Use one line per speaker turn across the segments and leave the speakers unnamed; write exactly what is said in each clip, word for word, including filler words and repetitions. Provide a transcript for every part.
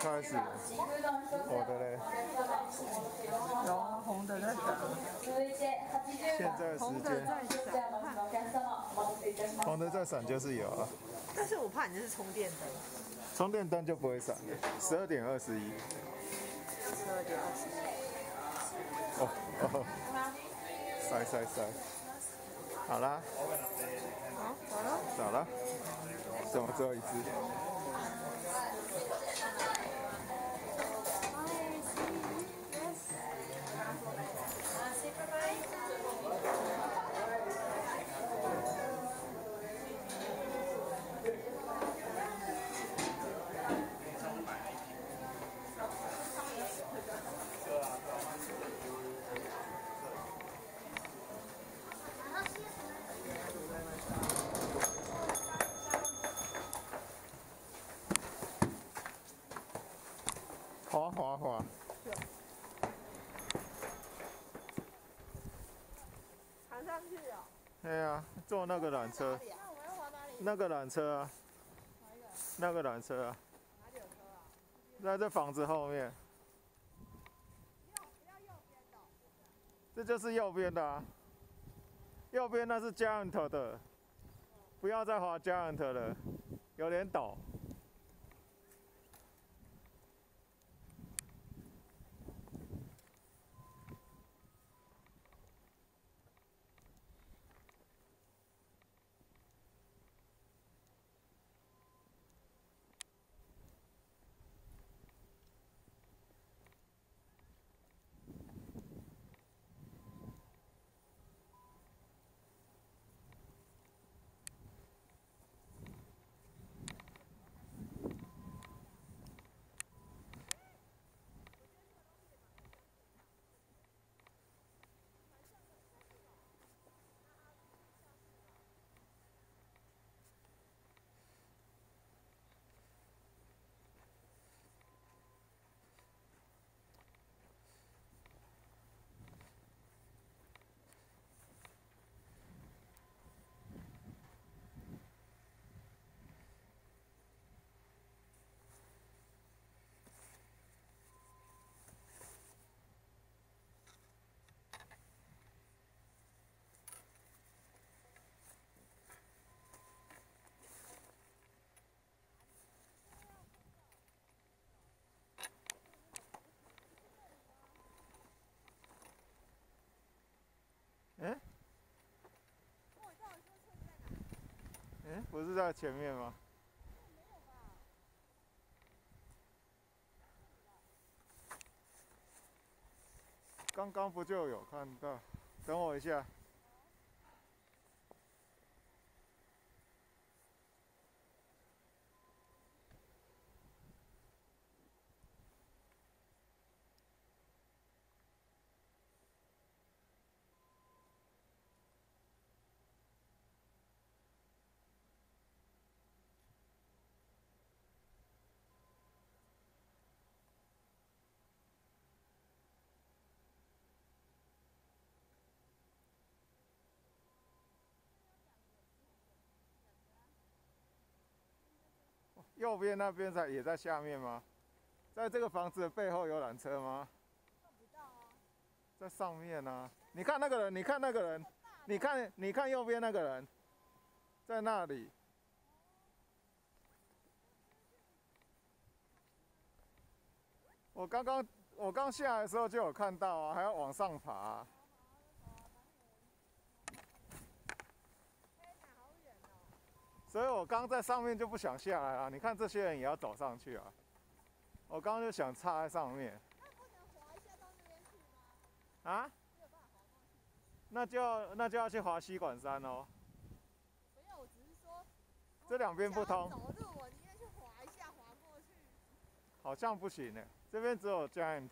开始，我的嘞，
有红的在闪，
现在时
红的
间，
在闪，
红的在闪就是有了，
但是我怕你这是充电灯，
充电灯就不会闪了。十二点二十一，
十二点二十一。
哦哦，塞塞塞，好啦，
好，好了。
找了，怎么只有一只？滑滑滑，
爬上去哦。
对呀，坐那个缆车，
那我们要滑哪里？
那个缆车啊，
哪一个？
那个缆车啊，
哪里有车啊？
在这房子后面，
右，要右边的。
这就是右边的啊，右边那是 Giant 的，不要再滑 Giant 了，有点陡。哎，哎，不是在前面吗？刚刚不就有看到？等我一下。右边那边在也在下面吗？在这个房子的背后有缆车吗？
看不到啊。
在上面啊！你看那个人，你看那个人，你看你看右边那个人，在那里。我刚刚我刚下来的时候就有看到啊，还要往上爬啊。所以我刚在上面就不想下来啊！你看这些人也要走上去啊。我刚刚就想插在上面。
那不能滑一下到那边去吗？
啊？
没有办法滑过去。
那就那就要去滑西管山哦。
没有，我只是说。
这两边不通。
走路，我宁愿去滑一下，滑过去。
好像不行呢，这边只有 Giant。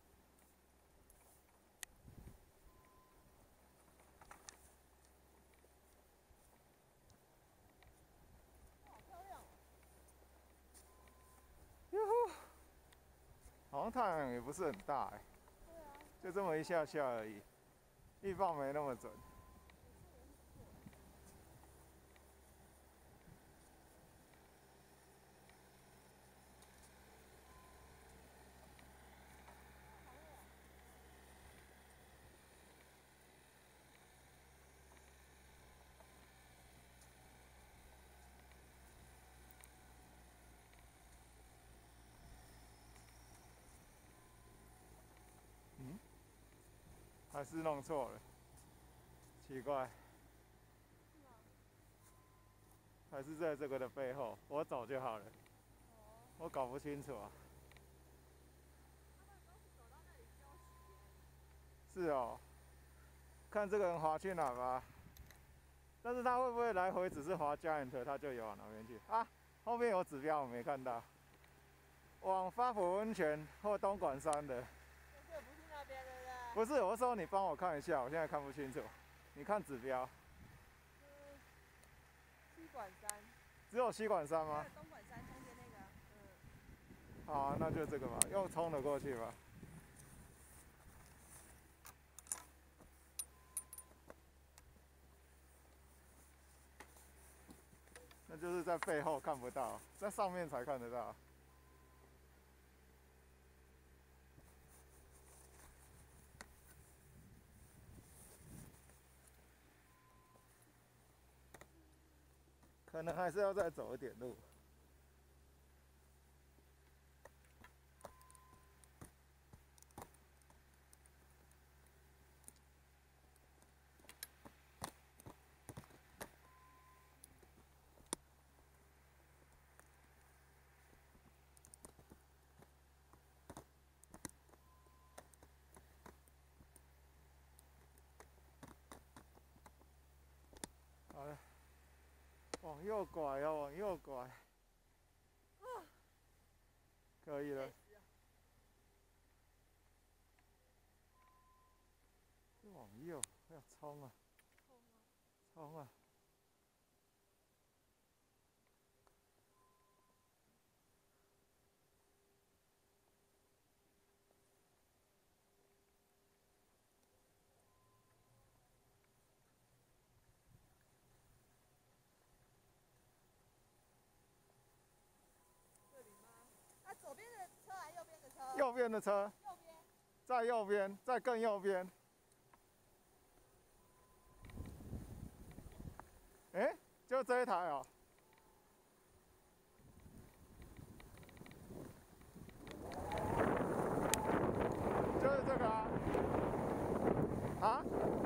哟呼，好像太阳也不是很大哎，
对啊，
就这么一下下而已，预报没那么准。 还是弄错了，奇怪。还是在这个的背后，我走就好了。我搞不清楚啊。是哦，看这个人滑去哪吧。但是他会不会来回只是滑 Giant， 他就游往哪边去啊？后面有指标我没看到。往发福温泉或东莞山的。
这不是那边的嘞。
不是，我说你帮我看一下，我现在看不清楚。你看指标。
嗯，西管山。
只有西管山吗？
东莞山中间那个。嗯。
好啊，那就这个吧，用冲的过去吧。那就是在背后看不到，在上面才看得到。可能还是要再走一点路。好了，往右拐哦，往右拐。可以了。往右，要冲啊！冲啊！
这里吗？啊，左边的车还是右边的车？
右边的车。
右边。
在右边，在更右边。哎、欸，就这一台哦。就是这个啊。啊？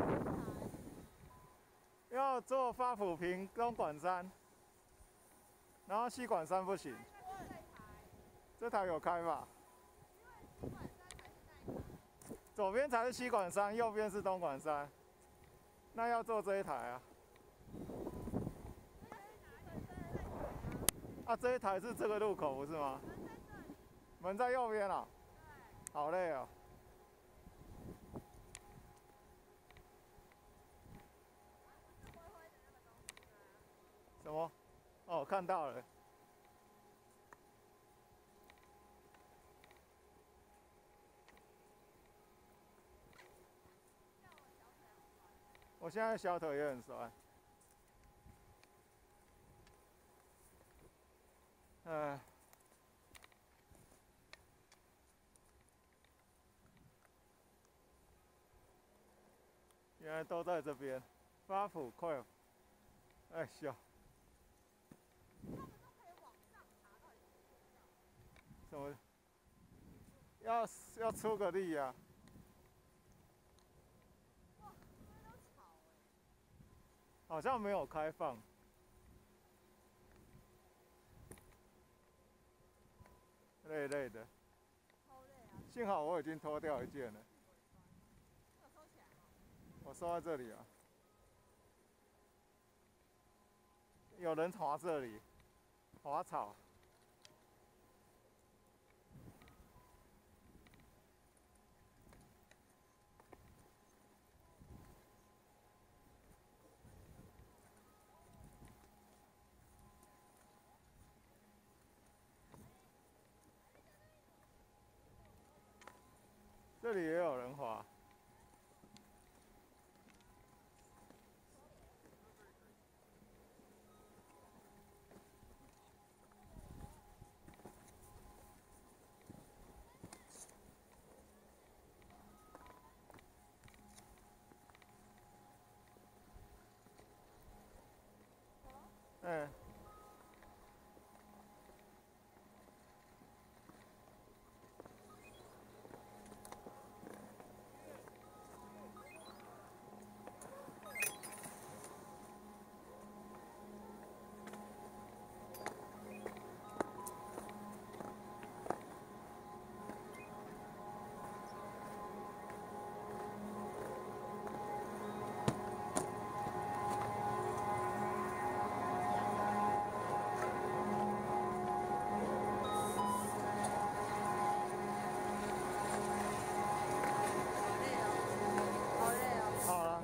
要坐发福坪东莞山，然后西莞山不行。这台有开吧？左边才是西莞山，右边是东莞山。那要坐这一台啊。啊，这一台是这个路口不是吗？门在右边啊。好累哦。什么？哦，看到了。我现在小腿也很酸。哎。原来都在这边，发福快。哎笑。什么？要要出个力啊！好像没有开放。累累的。幸好我已经脱掉一件了。我收在这里啊。有人滑这里，滑草。这里也有人滑。嗯。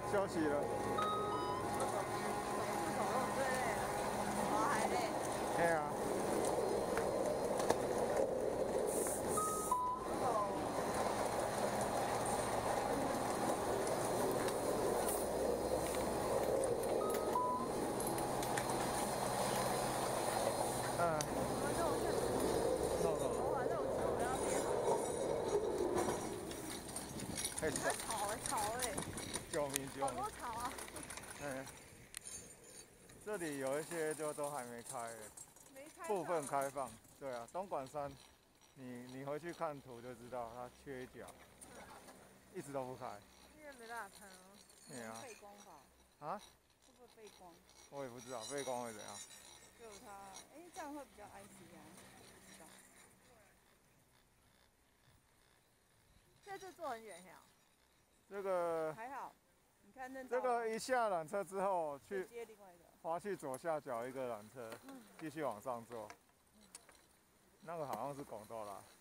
休息了。
走路走路最累了，滑还累。
对啊。嗯。肉肉。
我把肉质我要练好。
哎，
在吵哎吵哎！
救命救命！
好多草啊！
嗯。这里有一些就都还没开，
没开。
部分开放。对啊，东莞山，你你回去看图就知道，它缺一角，一直都不开。
因为没办法看哦。
对啊。
背光吧？
啊？
会不会背光？
我也不知道背光会怎样。
就它，哎，这样会比较安心啊。不知道。现在这坐很远呀。
这个
还好，你看那
这个一下缆车之后去
接另外一个，
滑去左下角一个缆车，继续往上坐。那个好像是拱豆啦。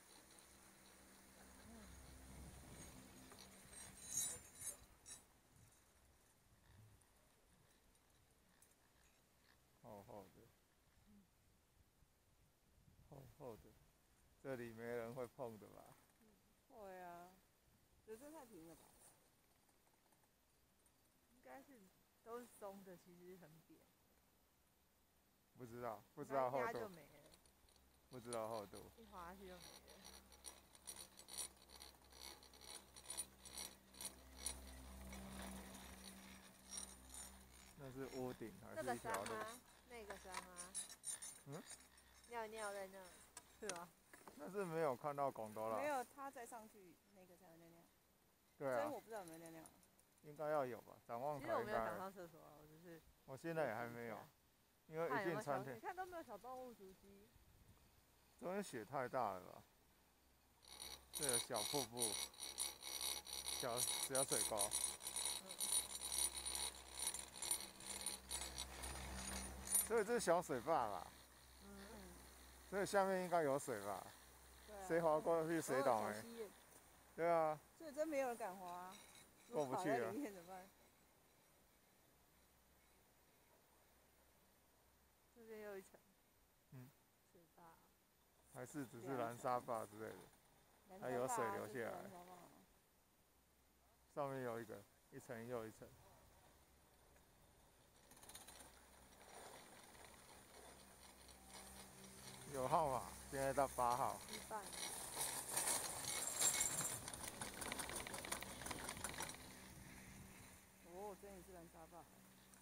厚厚的，厚厚的，这里没人会碰的吧？
会啊，可是太平了吧？应该是都是松的，其实很扁。
不知道，不知道厚度。
就没了。
不知道厚度。
一滑下去就没了。
那是屋顶还
这
是一条路？
个山吗？那个山吗？
嗯？
尿尿在那，是吗？
但是没有看到拱多啦。
没有，他再上去那个才有尿尿。
对啊。
所以我不知道有没有尿尿。
应该要有吧，展望台应该。
其实我没有想上厕所啊，我只是。
我现在也还没有，因为一进餐厅。
你看都没有小动物足迹。
这边雪太大了吧？这有小瀑布，小小水沟。嗯。所以这是小水坝吧？
嗯嗯。
所以下面应该有水吧？
对啊。
谁滑过去谁倒霉。对啊。
所以真没有人敢滑。
过不去了。
里面怎么办？这边又一层。嗯。水坝。
还是只是蓝沙坝之类的，还有水流下来。上面有一个，一层又一层。有号码，现在到八号。一半。
哦，真的是蓝沙坝。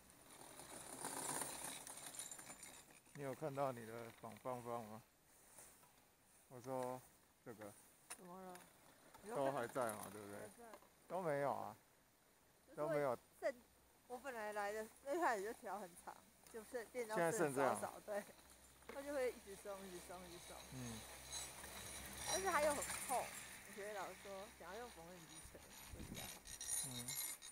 你有看到你的反方方吗？我说这个。
怎么了？
都还在嘛，对不对？都没有啊。都没有。
剩，我本来来的最开始就调很长，就剩变到
剩
少少，对。它就会一直松，一直松，一直松。
嗯。
但是它又很厚，我觉得老师说想要用缝纫机撑会比较好。嗯。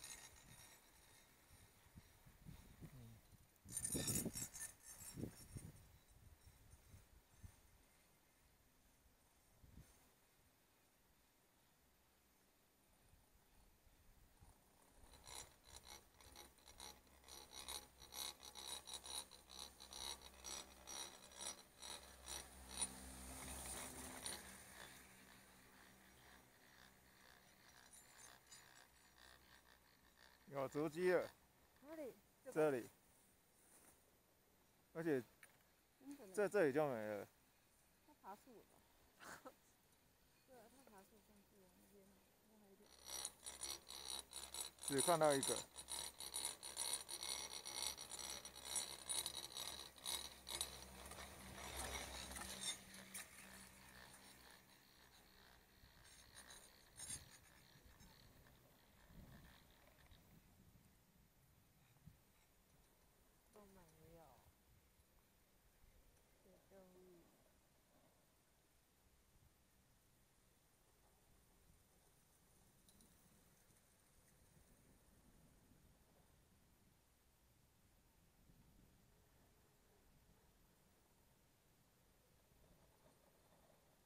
有足迹了。
哪里？
这里。而且，在这里就没了。
他爬树了吧？对啊，他爬树上去了那边，那还有点。
只看到一个。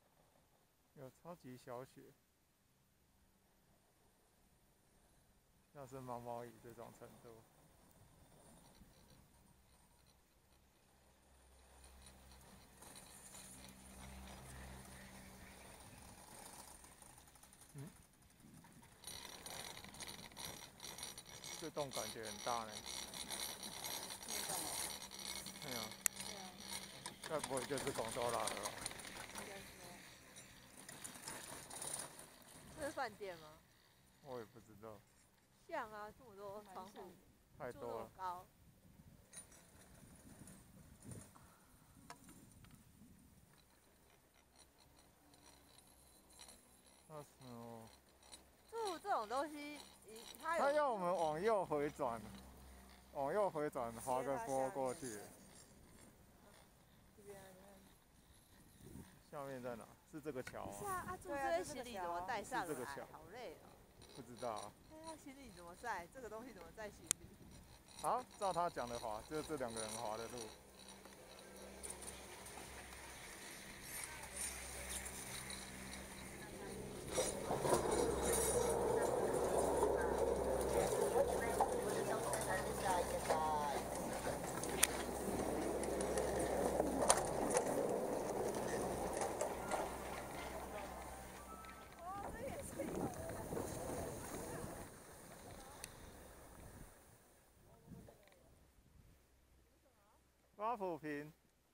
有超级小雪， 像是毛毛雨这种程度。嗯，这洞感觉很大呢。对啊。该不会就是广州来的吧？
这是饭店吗？
我也不知道。
像啊，这么多窗户，
太多了。
高。
那时候。
住这种东西，它有。
他要我们往右回转，往右回转，划个坡过去。
这边啊，
下面在哪？是这个桥啊？
是啊，啊，住这些行李怎么带上来？
是这个桥。
好累哦。
不知道啊。
那行李怎么载？这个东西怎么载行李？
好，照他讲的滑，就是这两个人滑的路。八府坪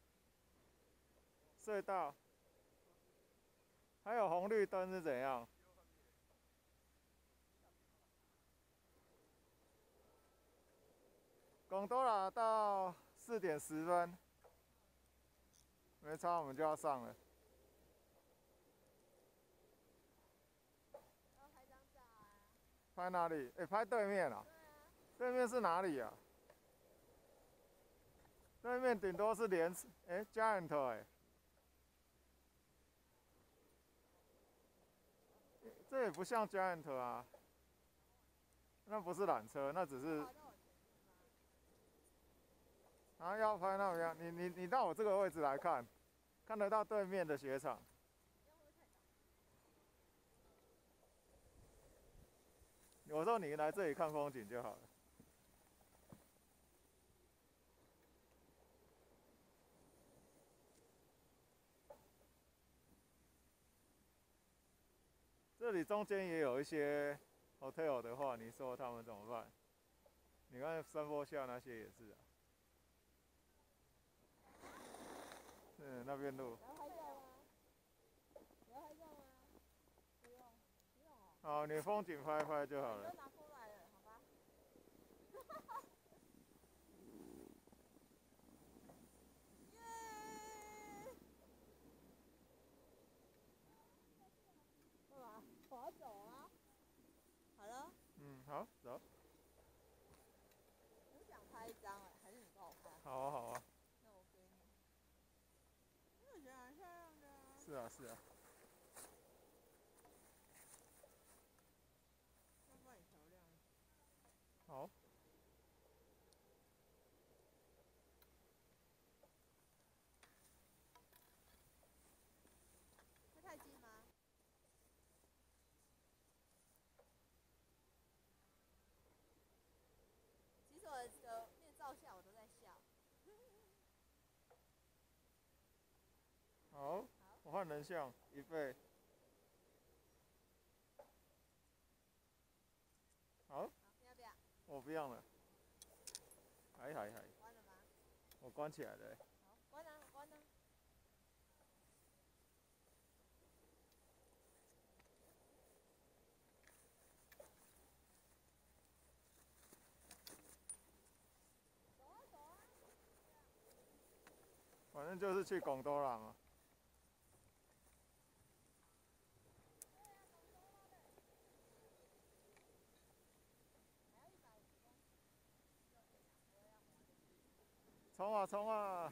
隧道，还有红绿灯是怎样？贡多拉到四点十分，没差，我们就要上了。
要拍张照啊。
拍哪里？哎、欸，拍对面啊。对面是哪里啊？对面顶多是连，哎、欸、，Giant 哎、欸，这也不像 Giant 啊，那不是缆车，那只是。啊，要拍那边，你你你到我这个位置来看，看得到对面的雪场。我说你来这里看风景就好了。这里中间也有一些 hotel 的话，你说他们怎么办？你看山坡下那些也是啊。嗯，那边路。
要拍照吗？要拍照吗？不用，不用哦。
好，你风景拍拍就好了。
都拿出来了，好吧？耶！干嘛？我要走啊。好了。
嗯，好，走。
我想拍一张哎，还是你帮我拍？
好啊，好啊。
那我给你。我觉得蛮漂亮的啊。
是啊，是啊。
要帮你调亮一点。
好。
会太近吗？其实我的面罩下我都在笑。
好，我换人像，预备。好。
你要不要？
我不要了。还还还。
关了吗？
我关起来了、欸。
好，关啊，关啊。走啊走啊。
反正就是去贡多拉嘛。冲啊冲啊！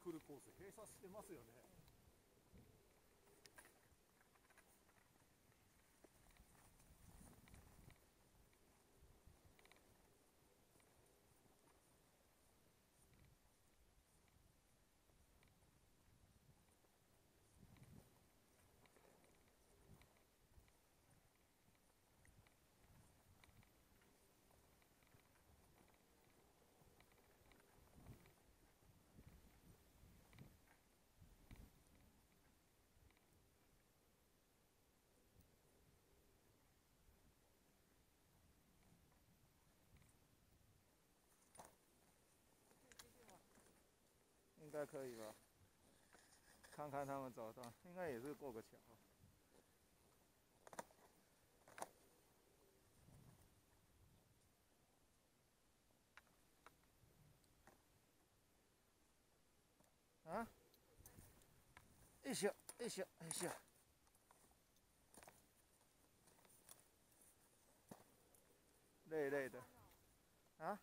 来るコース閉鎖してますよね。
应该可以吧？看看他们走到，应该也是过个桥。啊？一宿一宿一宿。累累的。啊？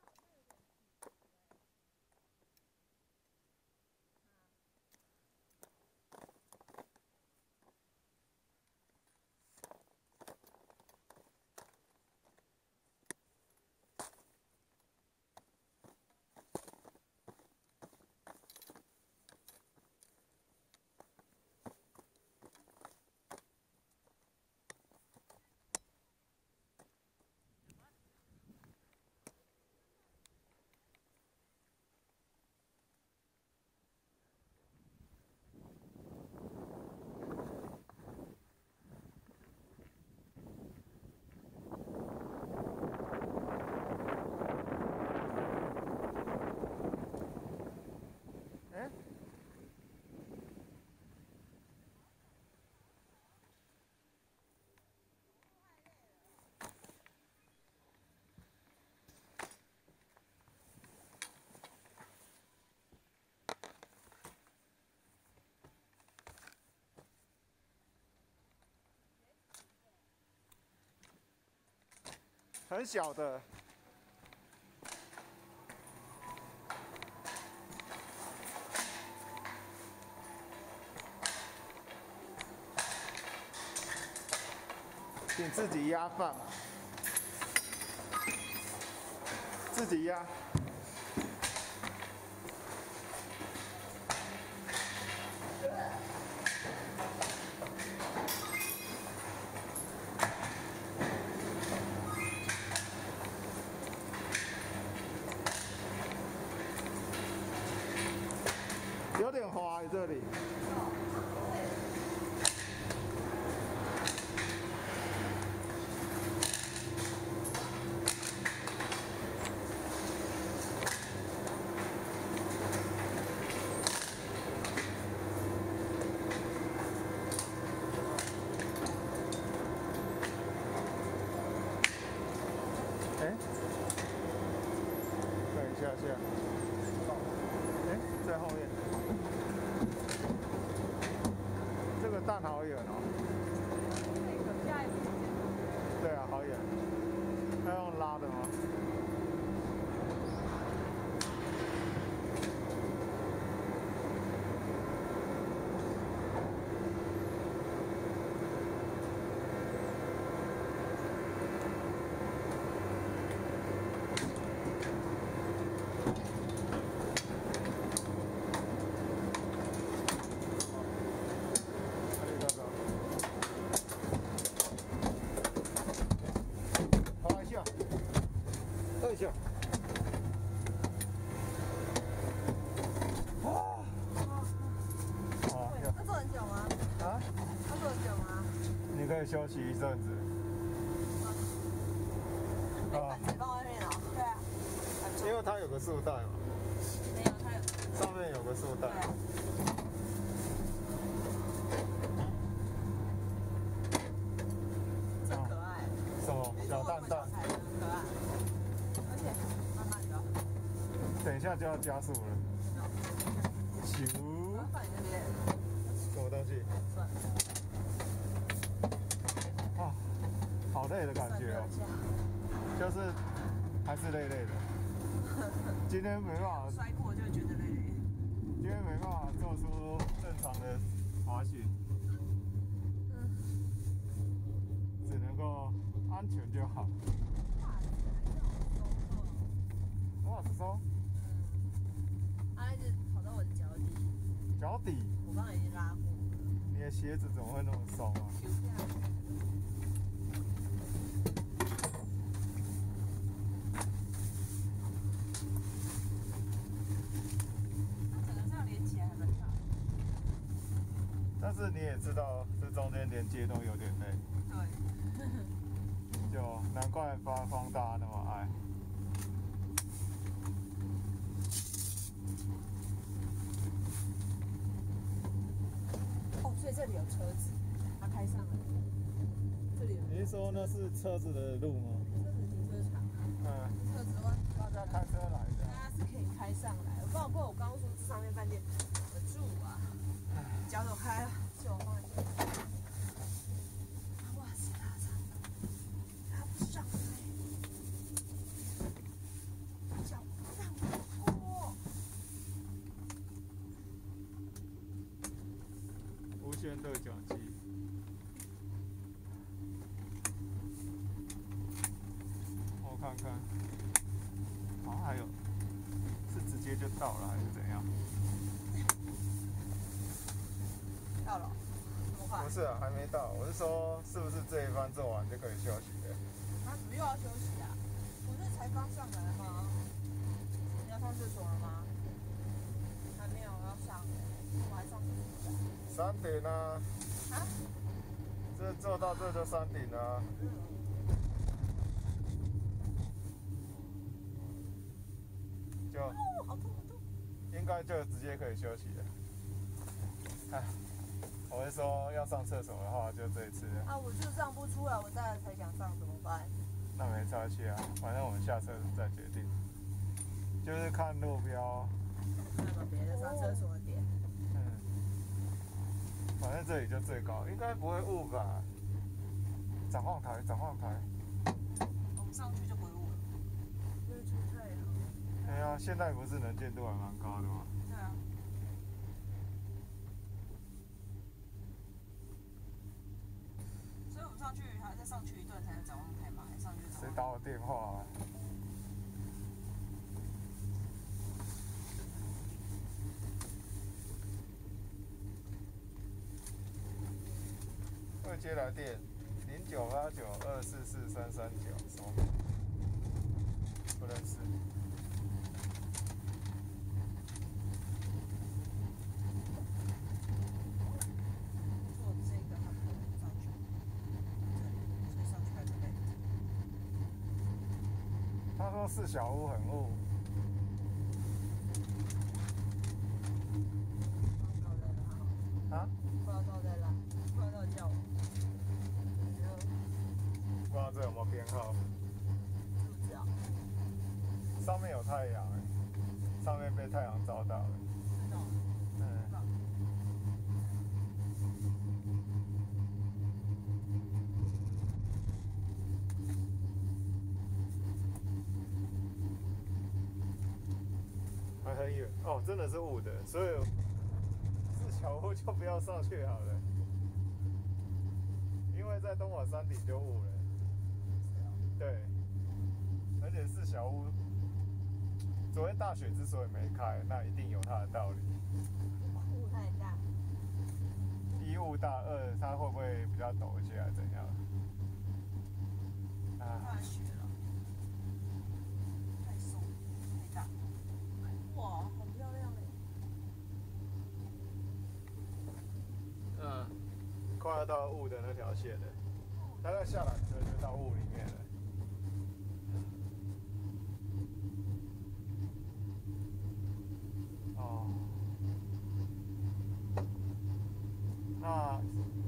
很小的。请自己压放，自己压。有点滑，这里。哎，等一下下。哎，在后面。这个蛋好远哦。对啊，好远。要用拉的吗？二下。啊！哦，
要坐很久吗？
啊？
要坐很久吗？
你可以休息一阵子。
啊。板子放外面哦。对啊。
因为它有个束带嘛。
没有，它有。
上面有个束带。
对啊。真可爱。
什么？小蛋蛋。
很可爱。而且慢慢的。
等一下就要加速了。咻！
放你那边。
什么东西？
算了。
啊，好累的感觉哦。就是还是累累的。今天没办法。
摔过就觉得累累。
今天办法做出正常的滑行，
嗯，
只能够安全就好。袜子松，
嗯，它一直跑到我的脚底，
脚底，
我刚刚已经拉过了。
你的鞋子怎么会那么松啊？
丢下来。
但是你也知道，这中间连接都有点累，
对，
就难怪方方大那么爱。
哦，所以这里有车子，它开上来。这里有。
你是说那是车子的路吗？
车子停车场啊。
嗯。
车子的话，
大家开车来的。
大家是可以开上来。我不知道，不过我刚刚说这上面饭店我住啊，脚走开了，借我放一下。哇塞，拉长，拉不上来，脚让我拖。
无线对讲机。我看看，好像还有，是直接就到了还是怎样？
到了，这么快？
不是啊，还没到。我是说，是不是这一班做完就可以休息了？
啊，怎么又要休息啊？不是才刚上来吗？你要上厕所了吗？还没有，要上。我还上厕所。
山顶啊！
啊？
这做到这就山顶了、啊。就
哦，好痛好痛！
应该就直接可以休息了。哎，我是说要上厕所的话，就这一次了。
啊，我就上不出来，我再来才想上，怎么办？
那没差气啊，反正我们下车再决定。就是看路标。
看有别的上厕所的点。
嗯。反正这里就最高，应该不会雾吧？展望台，展望台。
我们上去就不会雾了。因为出太阳。
哎呀，现在不是能见度还蛮高的吗？
对啊。所以我们上去还再上去一段才能展望台嘛？还上去展望台。
谁打我电话啊？未接来电，零九八九二四四三三九，什么？不认识。
坐这个还不能上去，所以上去还是累。
他说是小屋很雾。啊？
不知道在哪，不知道叫我。
不知道这有没有编号？
不知道。
上面有太阳哎，上面被太阳照到了。
真的哦。
嗯。还很远哦，真的是雾的，所以是小屋就不要上去好了，因为在东瓦山顶就雾了。对，而且是小屋。昨天大雪之所以没开，那一定有它的道理。
雾太大。
一雾大，二它会不会比较陡一些，还是怎样？啊。
下雪了。太松，太大。哇，好漂亮哎。
嗯，快要到雾的那条线了，大概下缆车就到雾里面了。哦，那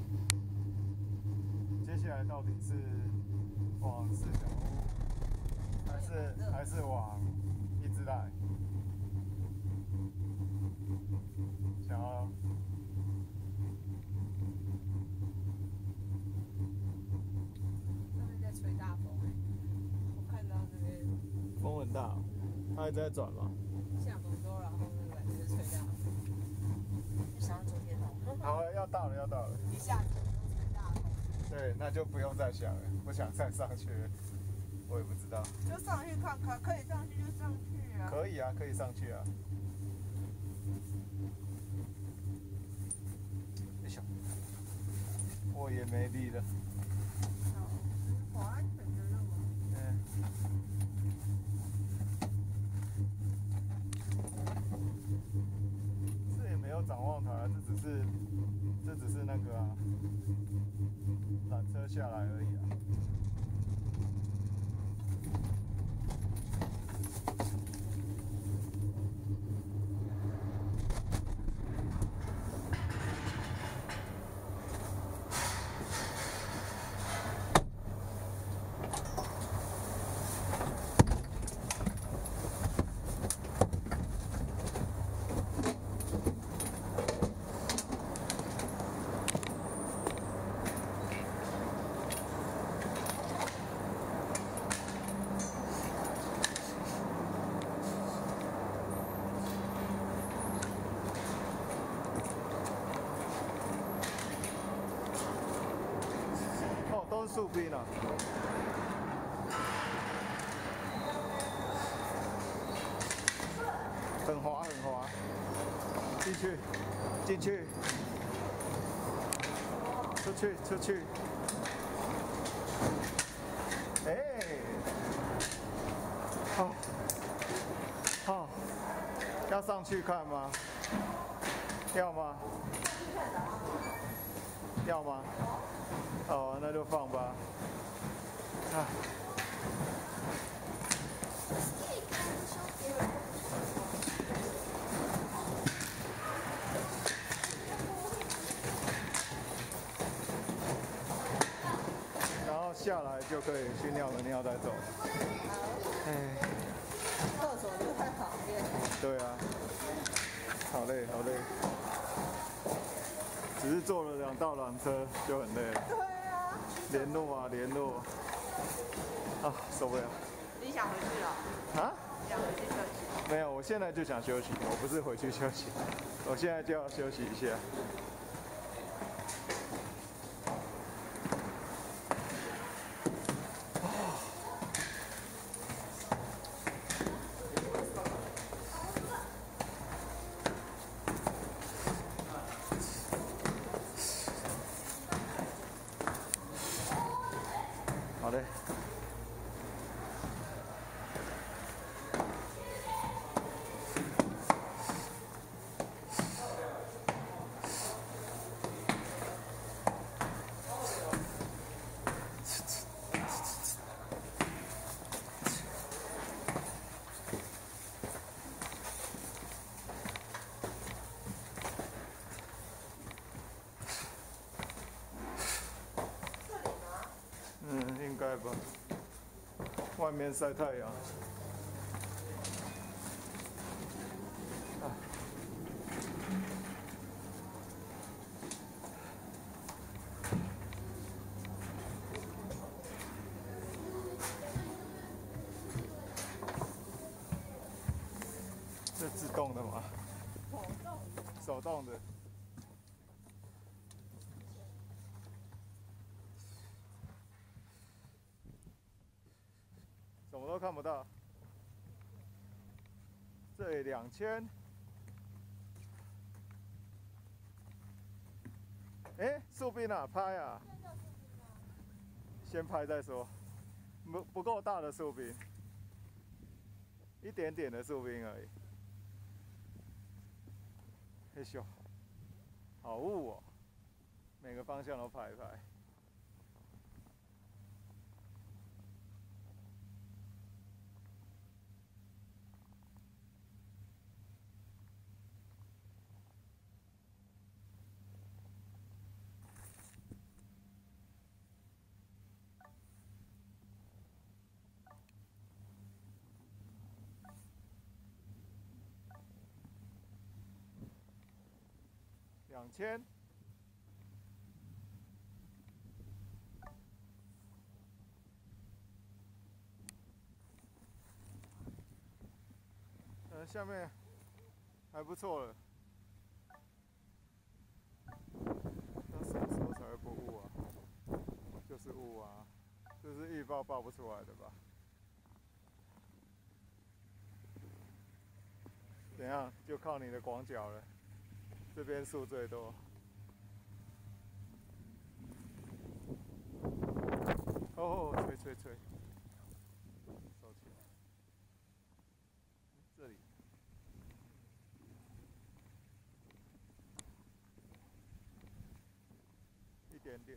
接下来到底是往四小屋，还是还是往一之濑？想要。
上面在吹大风哎，我看到那边。
风很大，它一直在转吗？
下风多，然后那个感觉吹大风。
到了，要到了。
一下子就踩大头。
对，那就不用再想了，不想再上去了。我也不知道。
就上去看看，可以上去就上去啊。
可以啊，可以上去啊。哎呦，我也没力了。
好安全的路啊。
嗯。这也没有展望台啊，这只是，这只是那个啊，缆车下来而已啊。都是树冰啊。很滑很滑，进去，进去，出去出去，哎，好，好，要上去看吗？要吗？要吗？哦，那就放吧。啊。然后下来就可以去尿个尿再走。哎。
厕所就在旁边。
对啊。好累，好累。只是坐了两道缆车就很累了。
对啊。
联络啊，联络。啊，受不了。
你想回去了？
啊？
想回去休息？
没有，我现在就想休息，我不是回去休息，我现在就要休息一下。好嘞。嗯，应该吧。外面晒太阳。啊。这自动的吗？
手动。
手动的。什么都看不到。这里两千。哎，树冰啊，拍啊！先拍再说。不不够大的树冰，一点点的树冰而已。嘿咻，好雾哦！每个方向都拍一拍。两千。呃，下面还不错了。 是预报报不出来的吧？怎样？就靠你的广角了。这边树最多。哦，吹吹吹，收起来。这里。一点点。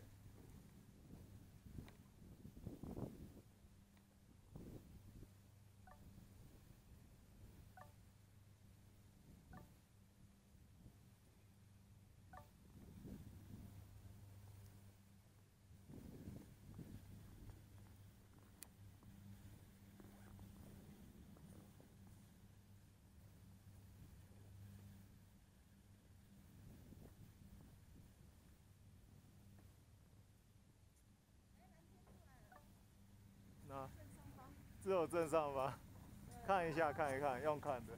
那只有正上方，看一下看一看，用看的。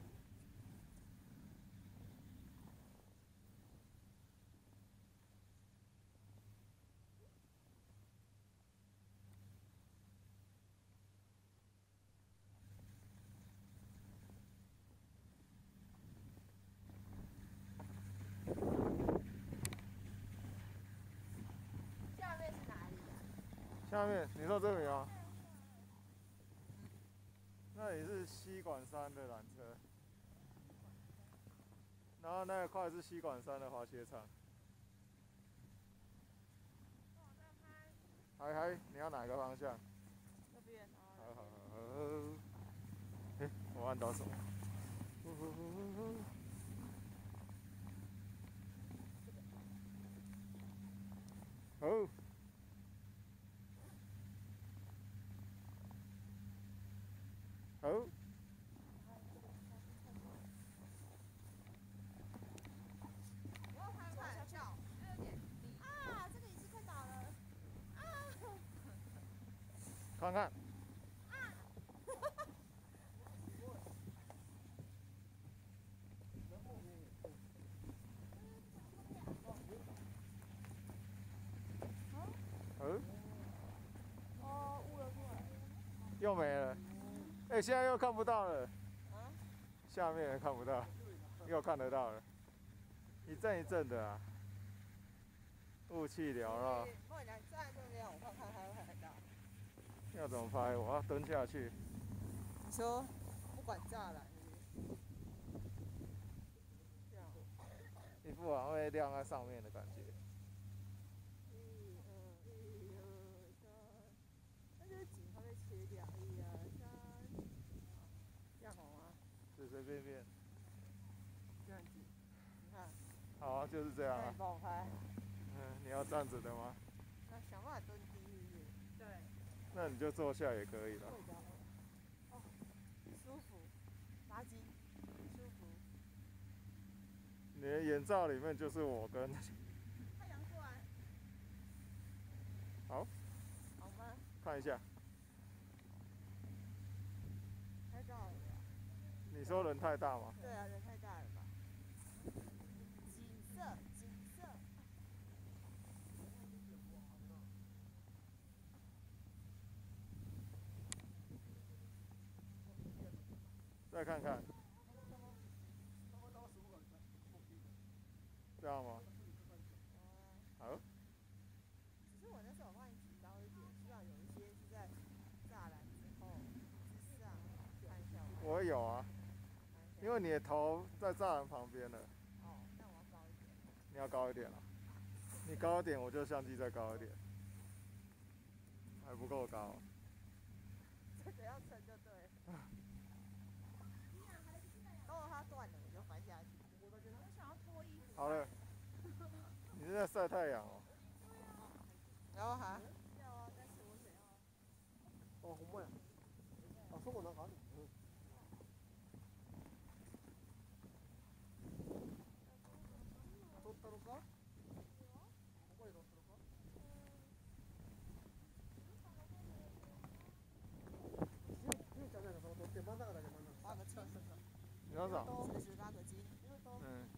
下面是哪里啊？
下面你说这里吗？那里是西管山的缆车，然后那一块是西管山的滑雪场。还还，你要哪个方向？
这边。
好好好。哎，我按到什么？哦。哦。
我要看看笑，有点啊，这个也是快倒了啊！
看看。嗯。
哦，雾了出来。
又没了。哎、欸，现在又看不到了。
啊？
下面也看不到，又看得到了。一阵一阵的啊。雾气缭绕。
莫你站这边，我看看还会看得到。
要怎么拍？我要蹲下去。
你说不管栅栏，这样。
一副好像会亮在上面的感觉。
一二一二三，那就是景它被切掉。一二三，这样好吗？
随随便便。
这样子，你看。
好啊，就是这样啊。
那你帮我拍。
嗯，你要站着的吗？
那想办法蹲低，是不是？对。
那你就坐下也可以了。
哦，舒服，垃圾，舒服。
你的眼罩里面就是我跟。
太阳过来。
好。
好吗？
看一下。
太大了吧？
你说人太大吗？
对啊，人太大了吧？景色，景色。
再看看。这样吗？好。
只是我那时候帮你举高一点，希望有一些是在栅栏之后之上看一下。
我有啊，因为你的头在栅栏旁边了。
哦，那我要高一点。
你要高一点了。你高一点，我就相机再高一点。还不够高。
这个要撑就对了。如果它断了，我就翻下去。我想要脱衣服。
好了。你是在晒太阳哦。
然後嚇？
あ、ほんまや。あそこなんかある。うん。撮ったのか？ここで撮ったのか？ゆうちゃんなんかその撮って真ん中だけ真ん中。
八個七。
你要找？
四十八個七。
嗯。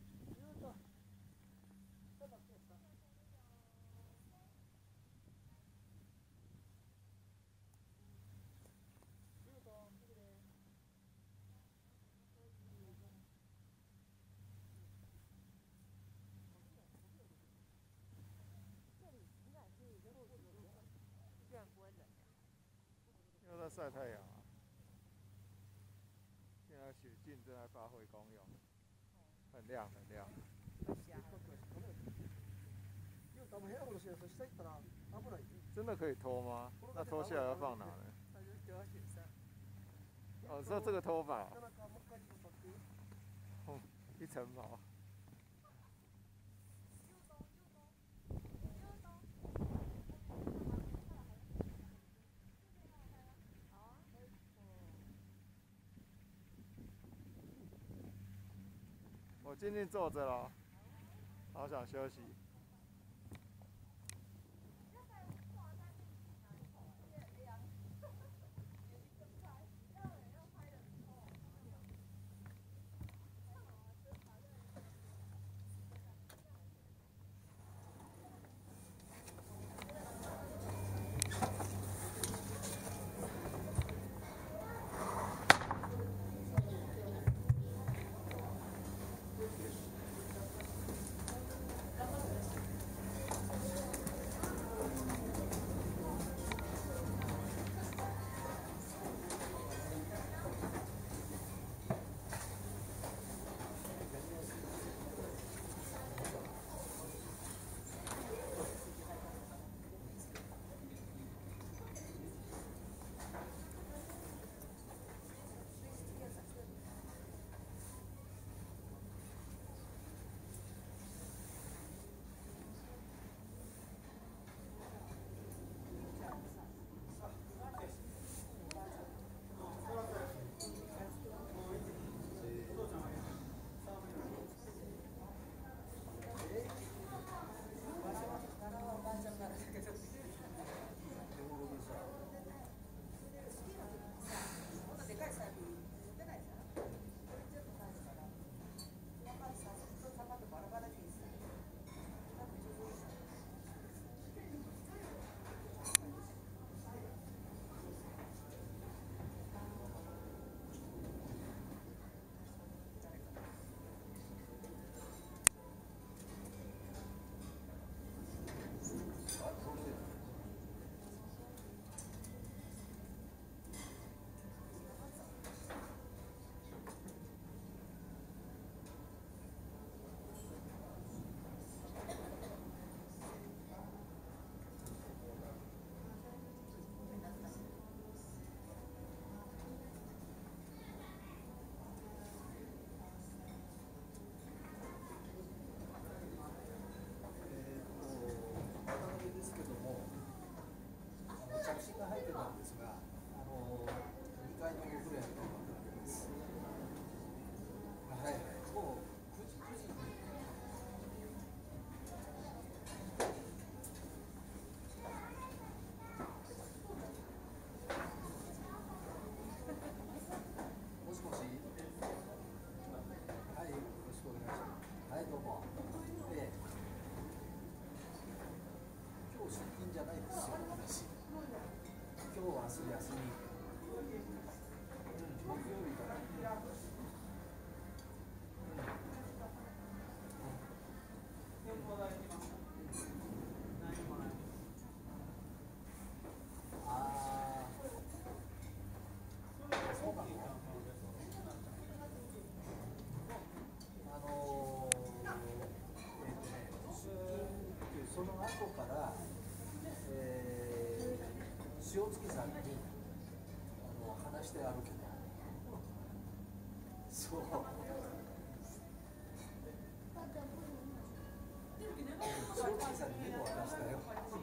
晒太阳啊。现在雪镜正在发挥功用，很亮很亮。真的可以脱吗？那脱下来要放哪呢？哦，说这个脱法、哦，一层毛。我静静坐着了，好想休息。
塩月さんにあの話してあるけど、そう。塩月さんにメモ渡したよ。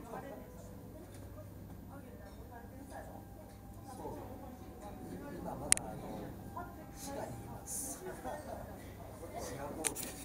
そう。今まだあの滋賀にいます。滋賀高原。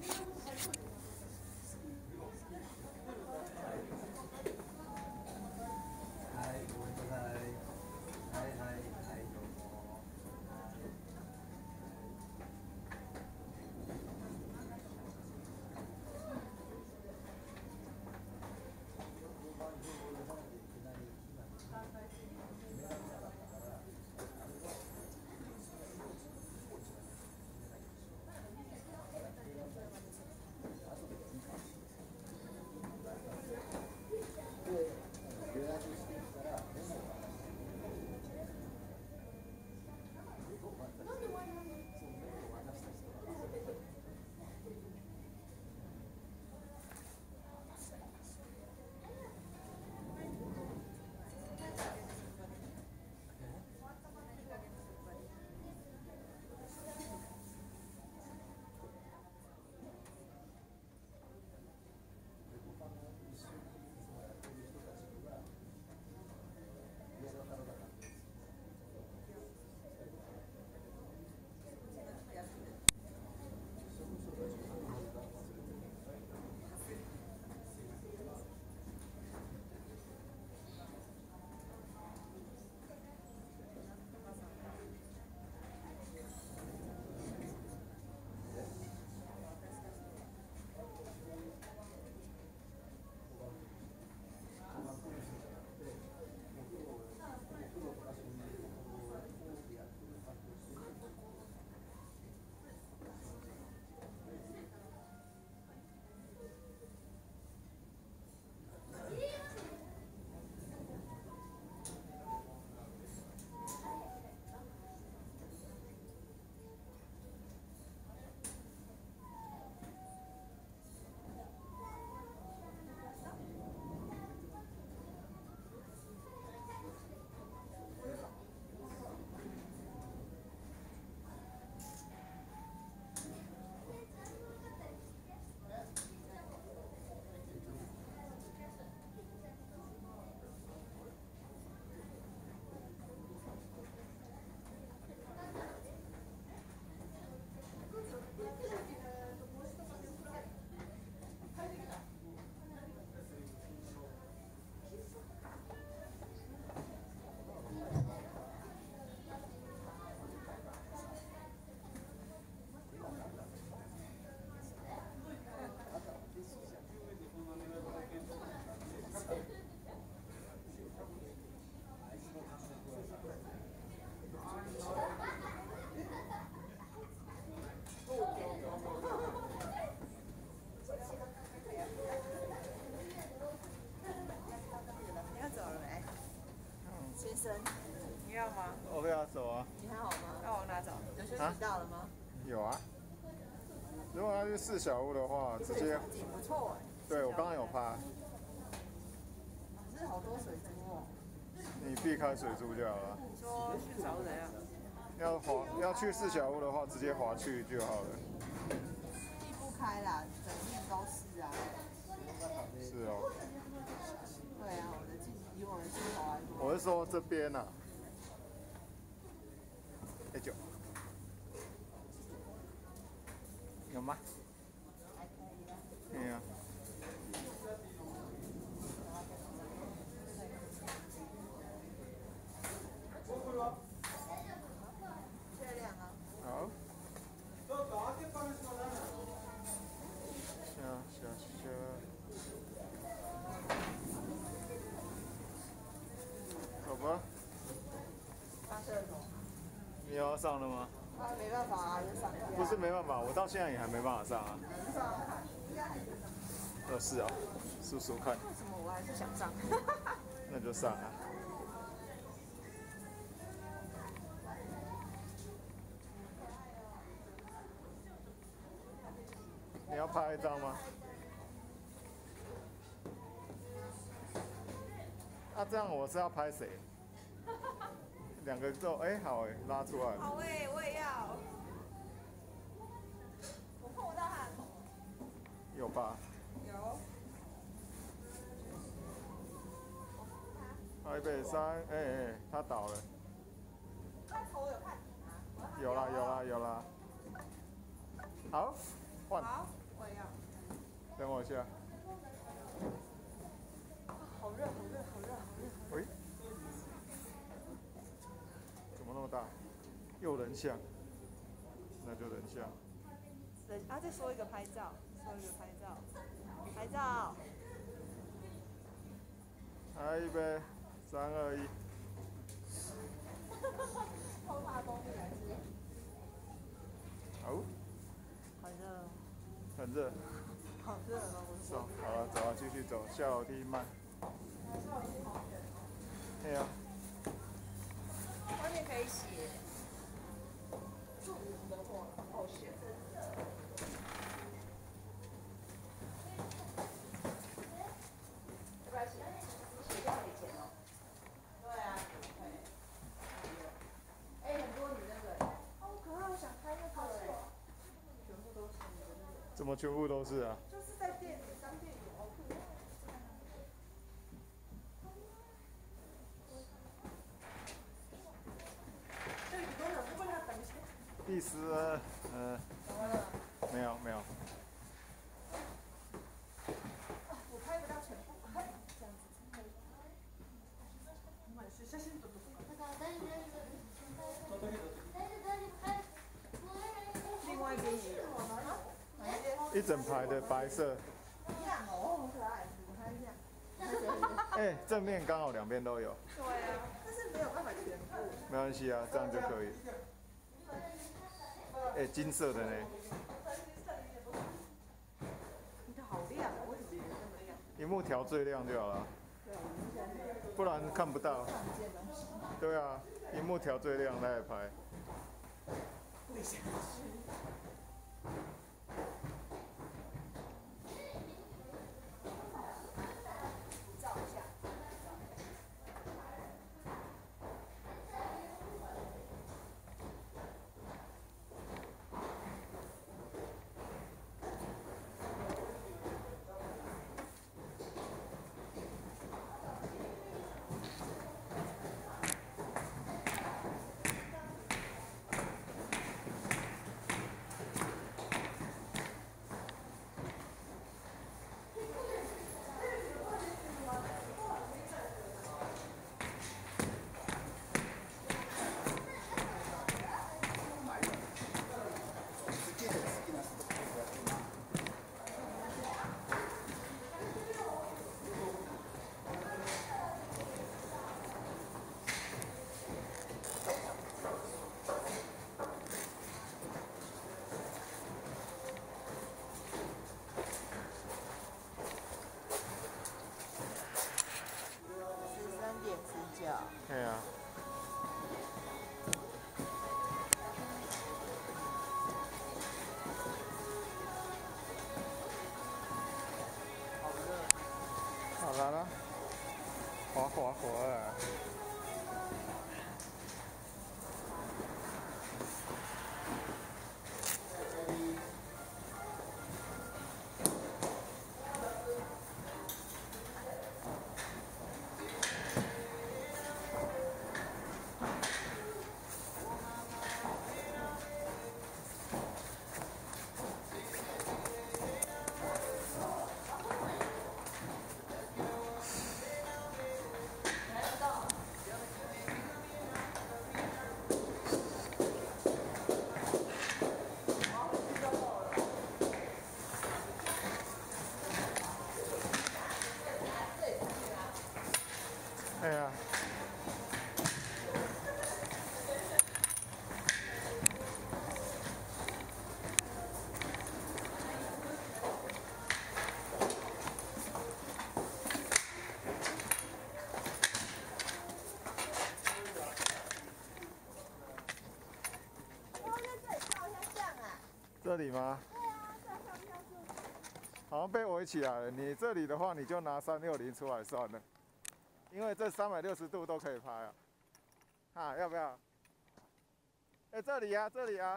走啊。
你还好吗？要往哪找？有休息到了吗？
有啊。如果要去四小屋的话，直接。
景不错哎。
对，我刚刚有拍。
可是好多水珠哦。
你避开水珠就好了。
你说四小屋怎样？
要滑，要去四小屋的话，直接滑去就好了。
避不开啦，整面都是啊。
是哦。
对啊，我的镜比我的镜头还多。
我是说这边啊。哎九。有吗？
还可以啊。
对呀。
月亮啊。
好。下下下。走吧。
上厕所。
你要上了吗？
啊，没办法啊，就上。
不是没办法，我到现在也还没办法上啊。
能上看，应该还是能。
呃，是啊，数数看。
为什么我还是想上？
那就上啊。你要拍一张吗？啊，这样我是要拍谁？两个都哎、欸、好哎、欸，拉出来。
好哎、欸，我也要。我碰不到他的头。
有吧？
有。
台北山，哎、欸、哎，他倒了。
他头有看你吗？
有啦有啦有啦。好，换。
好，我也要。
等我一下。
好热，好热，好热，好热。
喂？怎么那么大？又人像，那就人像。
人啊，再说一个拍照，说一个拍照，拍照。
来预备，三二一。
偷怕东西还是？
好。
很热。
很热。
好热哦！
走，好了，走啊，继续走，下楼梯慢。对呀。
外面可以写。祝你的话好写。要不要写？写掉以前哦。对啊，可以。哎，很多你那个。好可爱，我想拍那个哎。全部都是你的那个。
怎么全部都是啊？
就是在店里，商店有好可爱。
第十，呃，没有没有。
我拍不到全部，这样子。满是写真撮って另外一边也有。哪一边？
一整排的白色。
一样哦，很可爱。我看一下。
哎、欸，正面刚好两边都有。
对啊，但是没有办法全部。
没关系啊，这样就可以。哎、欸，金色的呢？
你的好亮啊！为什么这么亮？
萤幕调最亮就好了。不然看不到。对啊，萤幕调最亮再来拍。
跪下去。
滑滑滑啊！哎呀，这里吗？
对啊，这上票是。
好像被围起来了。你这里的话，你就拿三六零出来算了，因为这三百六十度都可以拍啊。啊，要不要？哎、欸，这里啊，这里啊。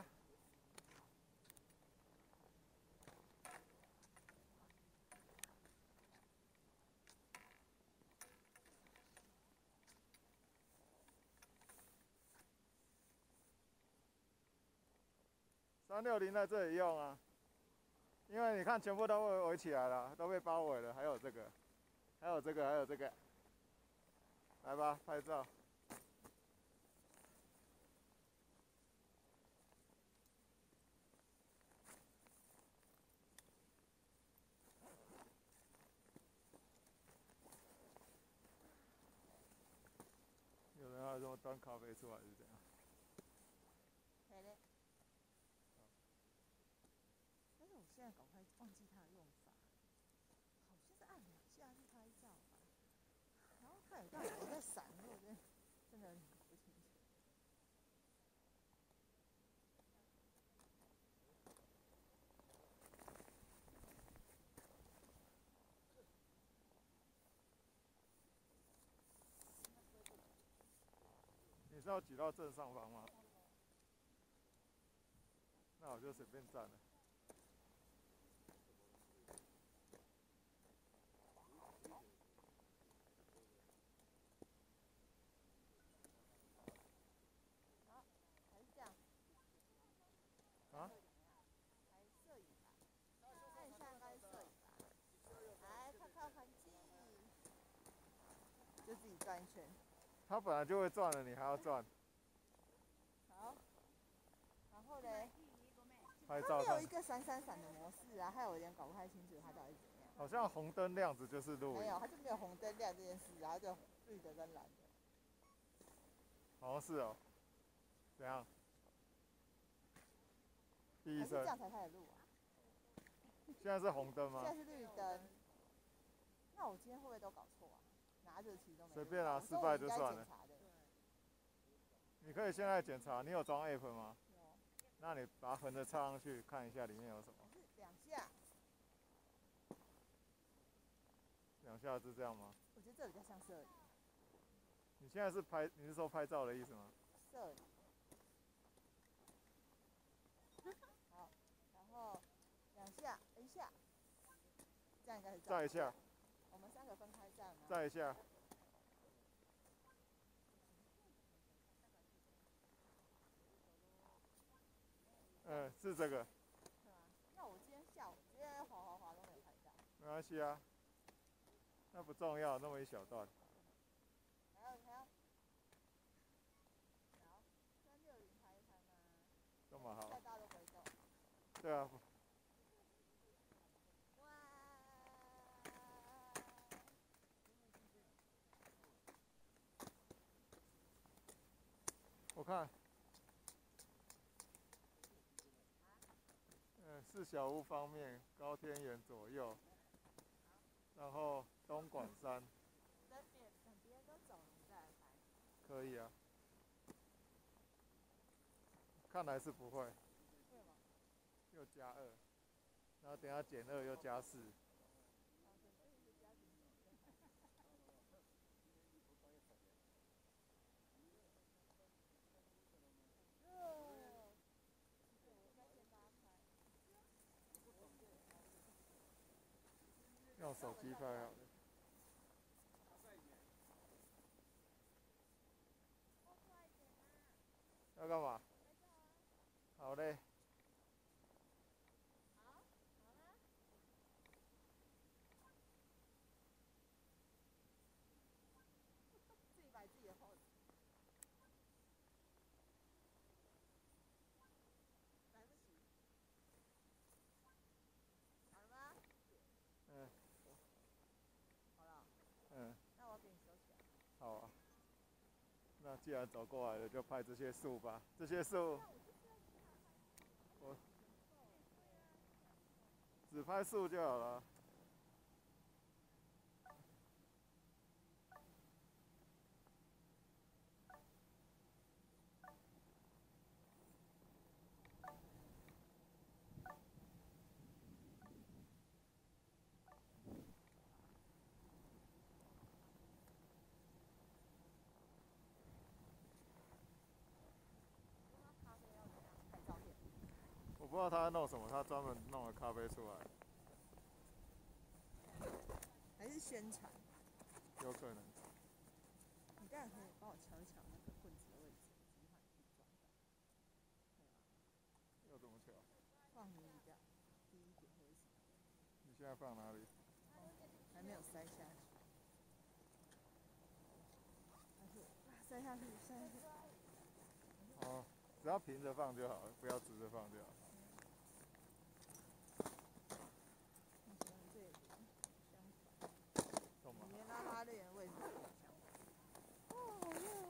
三六零在这里用啊，因为你看全部都被围起来了，都被包围了，还有这个，还有这个，还有这个，来吧，拍照。有人要这么端咖啡出来是怎样？
谁嘞？但是我现在搞快忘记它的用法，好像是按两下去拍照吧。然后看有段我在闪，我真真的搞不清楚。
你是要举到正上方吗？那我就随便站了。
好，还是这样。
啊？
还摄影吧，看一下应该是摄影吧。来看看环境，就自己转一圈。
它本来就会转了，你还要转。
好，然后嘞，
拍照看。
它没有一个闪闪闪的模式啊，害我有点搞不太清楚它到底怎样。
好像红灯亮着就是录影。
没有，它就没有红灯亮这件事，然后就绿的跟蓝的。
好像是哦。怎样？第一声。
这样才开始录啊。
现在是红灯吗？
现在是绿灯。那我今天会不会都搞错啊？拿着其实都没。
随便啊，失败就算了。你可以现在检查，你有装 app 吗？
有。
那你把它横着插上去，看一下里面有什么。
两下。
两下是这样吗？
我觉得这比较像摄影。
你现在是拍，你是说拍照的意思吗？
摄影。好，然后两下，一下，这样应该是。
再一下。
我们三个分开站吗？
再一下。嗯，是这个。
是吗？那我今天下午，今天滑滑滑都没有拍到。
没关系啊，那不重要，那么一小段。
还有还有。好，三六零拍一拍吗？
这么好。
大家都不会动。
对啊。
哇！
我看。嗯，四小屋方面，高天原左右，然后东莞山。
等别等别人都走了，我们再来拍。
可以啊。看来是不会。
会吗？
又加二，然后等下减二又加四。 用手机拍好了。要干嘛？好嘞。
自己摆自己的 pose。来不及。好了吗？
嗯。
好了。
嗯。
那我要给你收起来。
好啊。那既然走过来了，就拍这些树吧。这些树，我只拍树就好了。我不知道他在弄什么，他专门弄了咖啡出来。
还是宣传？
有可能。
你刚才可以帮我瞧一瞧那个棍子的位置，我自己换自己装的，可以吗？
要怎么瞧？
放你比较低一点或者什么？
你现在放哪里？
哦，还没有塞下去。还是啊，塞下去，塞下去。
哦，只要平着放就好了，不要直着放就好。
你喜欢这里相反。
干嘛？
你连拉拉链的位置都相反。哦，好热。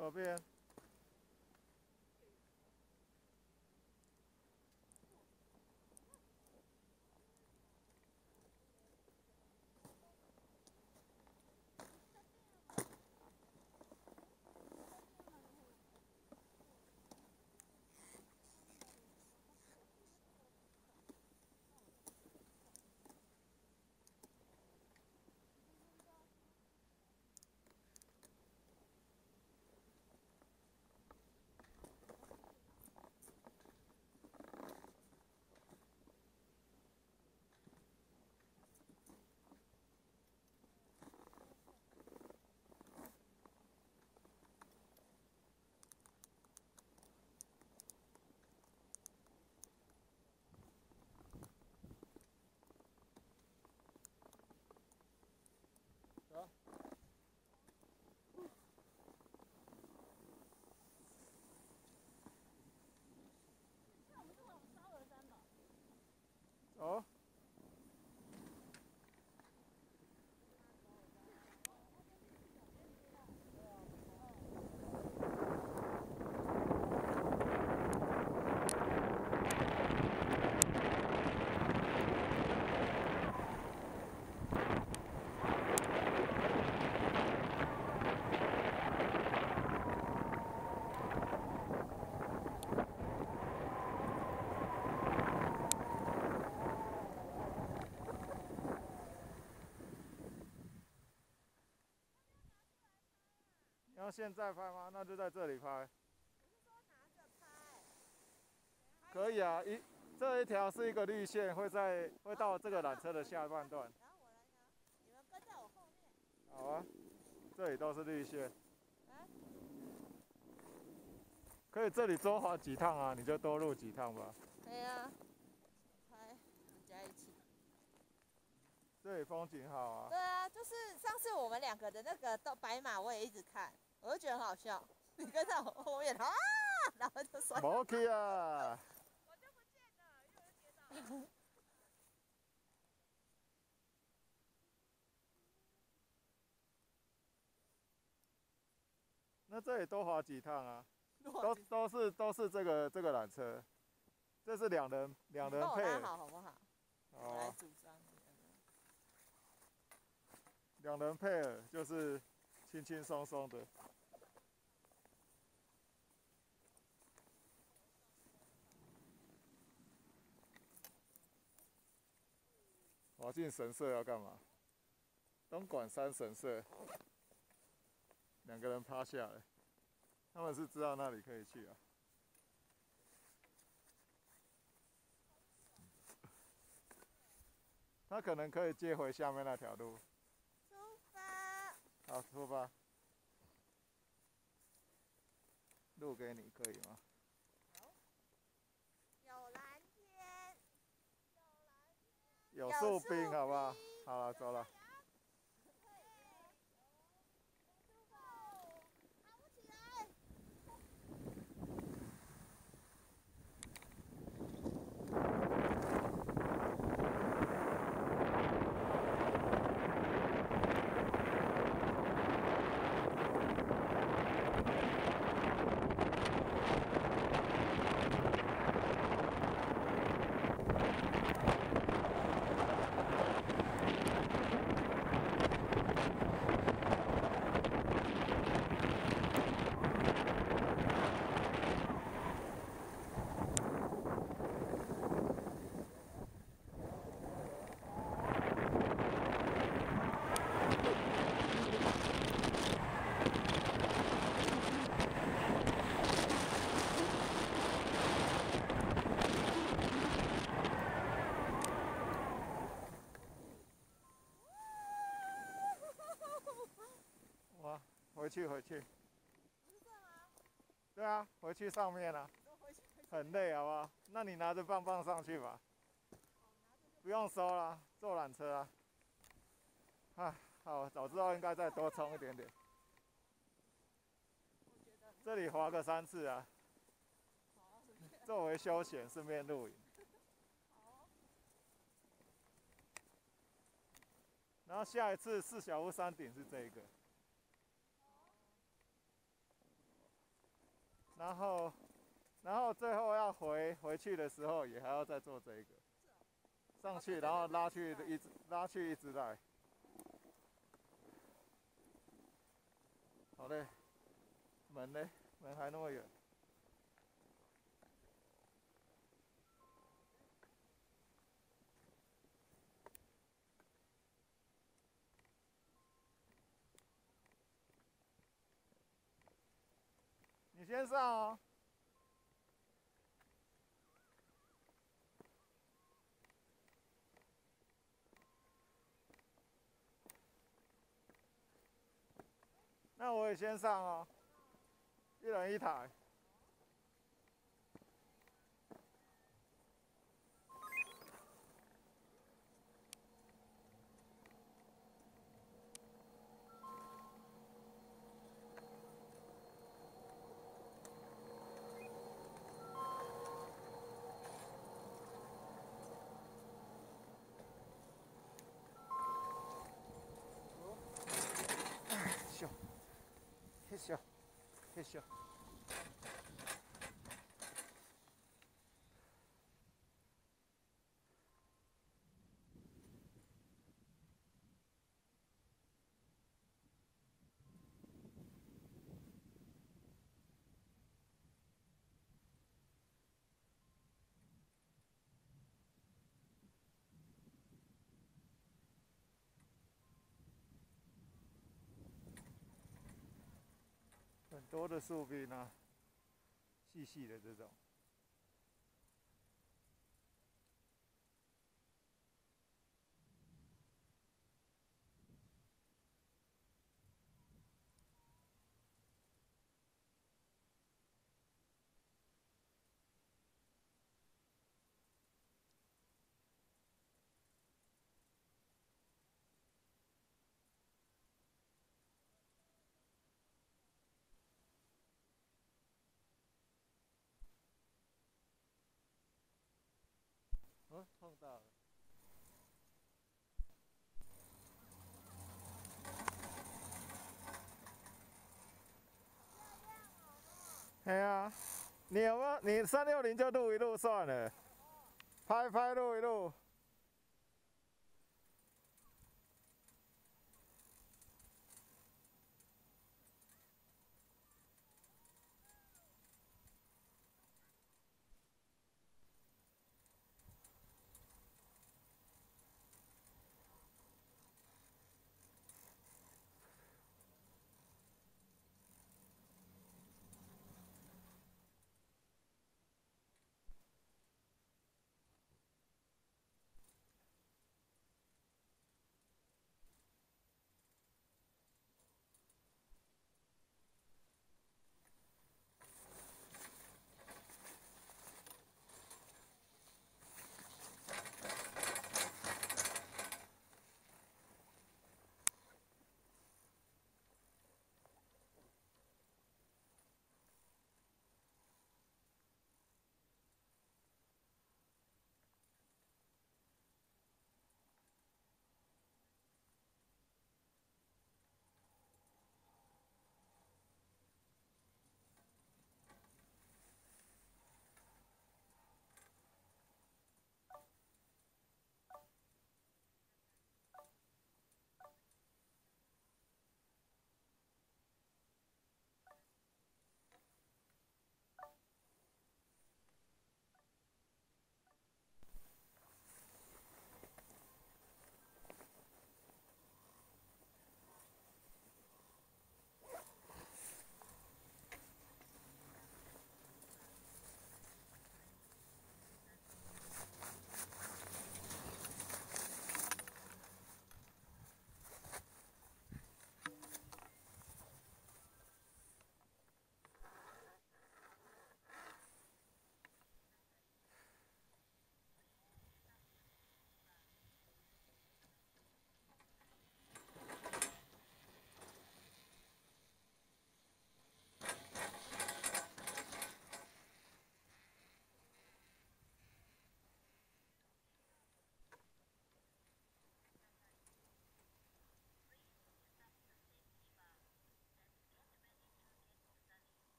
左边。哦。要现在拍吗？那就在这里拍。可以啊，一这一条是一个绿线，会在会到这个缆车的下半段。
然后我来拿，你们跟在我后面。
好啊，这里都是绿线。
啊？
可以这里多滑几趟啊，你就多录几趟吧。
可以啊。拍，加一起。
这里风景好啊。
对啊，就是上次我们两个的那个到白马，我也一直看，我就觉得很好笑。你跟在我后面啊，然后就摔。
没去啊。
我就不见了，因为我就跌倒。
那这里多滑几趟啊？都都是都是这个这个缆车，这是两人两人配。
拉好好不好？我来
哦。
组装。
两人配耳就是轻轻松松的。滑进神社要干嘛？东莞山神社。两个人趴下来，他们是知道那里可以去啊。他可能可以接回下面那条路。
出发。
好，出发。路给你，可以吗？
好。有蓝天。
有树冰，好不好？好了，走了。回去回去。对啊，回去上面啊。很累好不好？那你拿着棒棒上去吧。不用收了，坐缆车啊。啊，好，早知道应该再多冲一点点。这里滑个三次啊。作为休闲，顺便露营。然后下一次四小屋山顶是这个。 然后，然后最后要回回去的时候，也还要再做这个，上去然后拉去一直拉去一直来。好嘞，门呢？门还那么远。你先上哦。那我也先上哦，一人一台。小，嘿小，嘿小。很多的树冰啊，细细的这种。嗯，碰到了。哎呀，你有没有？你三六零就录一录算了，拍拍录一录。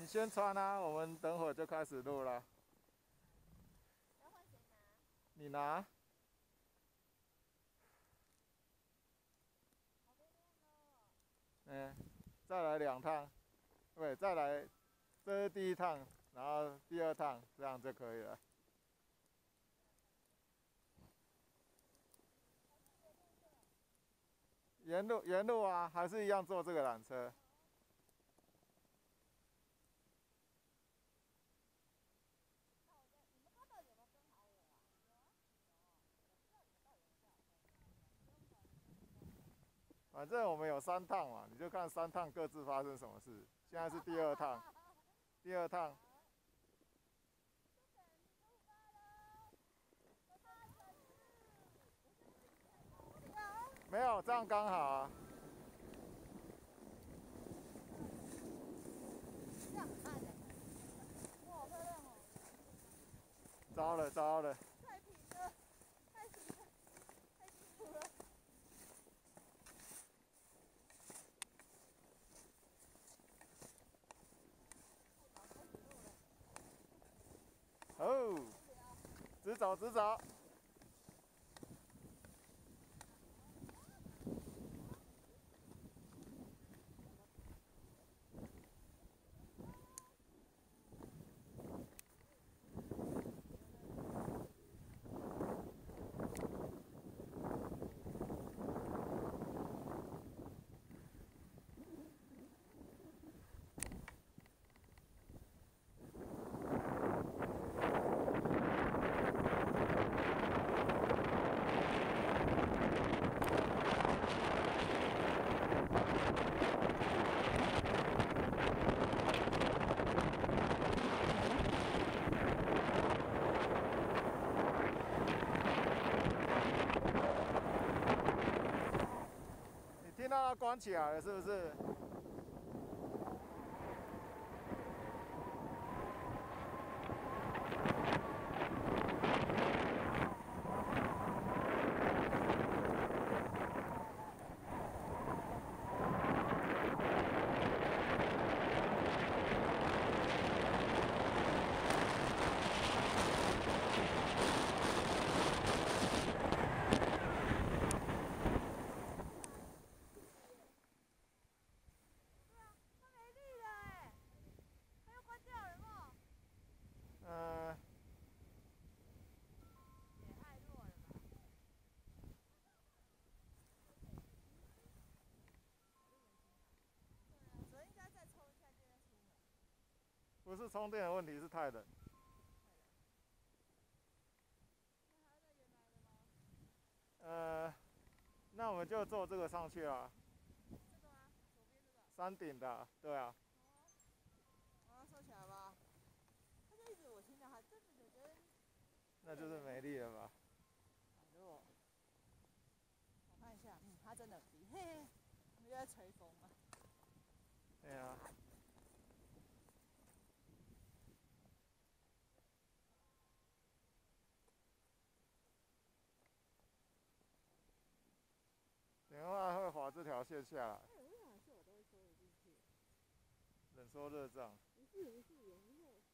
你先穿啊，我们等会儿就开始录了。
要换谁拿？
你拿。嗯，再来两趟，对，再来，这是第一趟，然后第二趟，这样就可以了。原路原路啊，还是一样坐这个缆车。反正我们有三趟嘛，你就看三趟各自发生什么事。现在是第二趟，第二趟。没有，这样刚好啊。
这样很慢的。哇，好漂亮哦！
糟了糟了。
太平了，太平了，太辛苦了。
哦，直走直走。听到它关起来了，是不是？嗯。
也太弱了吧！所以应该再抽一下就要出门。
不是充电的问题，是太冷。
那还要在原来的吗？
呃，那我们就坐这个上去啊。
这个吗？左边这个。
山顶的，对啊。
我要收起来吧。它就一直我听到它真的觉得。
那就是没力了吧？
好弱。我看一下，嗯，它真的很低，嘿嘿，我们就在吹风嘛。
对啊。等一下会划这条线下来。
哎，我哪次我都会收得进去。
冷缩热胀。
不是不是，有时候。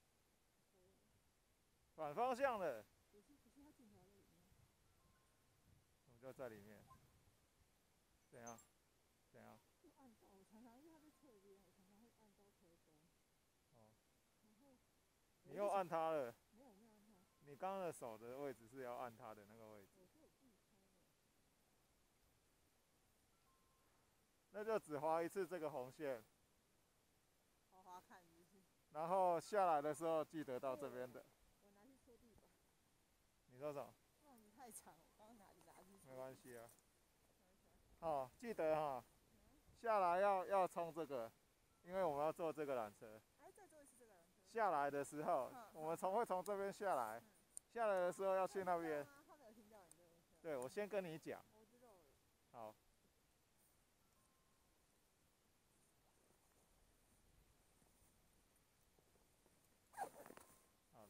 反方向的。
不是不是，它镜头在里面。
我们就在里面。怎样？怎样？
就按到，我常常因为它在侧边，我常常会按到吹风。
哦。
然后。
你又按它了。
没有没有按它。
你刚刚的手的位置是要按它的那个位置。
我是有自己开的。
那就只划一次这个红线。
滑滑看是不是？
然后下来的时候记得到这边的。
我拿去拖地板。
你说什么？
那你太长，我刚刚拿拿去。
没关系啊。哦，记得哈，下来要要冲这个，因为我们要坐这个缆车。
哎，再坐一次这个缆车。
下来的时候，我们从会从这边下来，下来的时候要去那边。
他没有听到你这个。
对，我先跟你讲。
我知道了。
好。好的。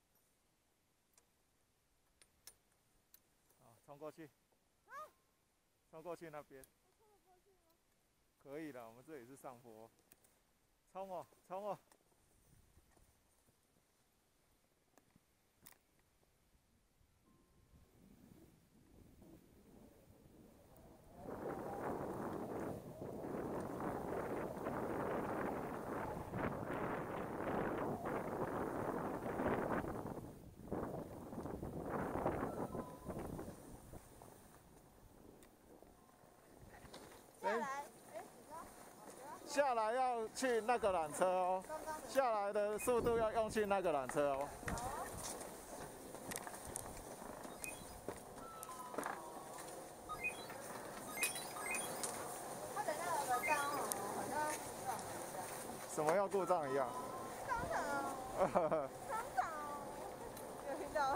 好，冲过去。
啊？
冲过去那边。
我冲得过去吗？
可以的，我们这里是上坡。冲哦，冲哦！ 下来要去那个缆车哦，下来的速度要用去那个缆车哦。
它的那个章哦，好像故障一样。
什么要故障一样？
商场，商场，有听到吗？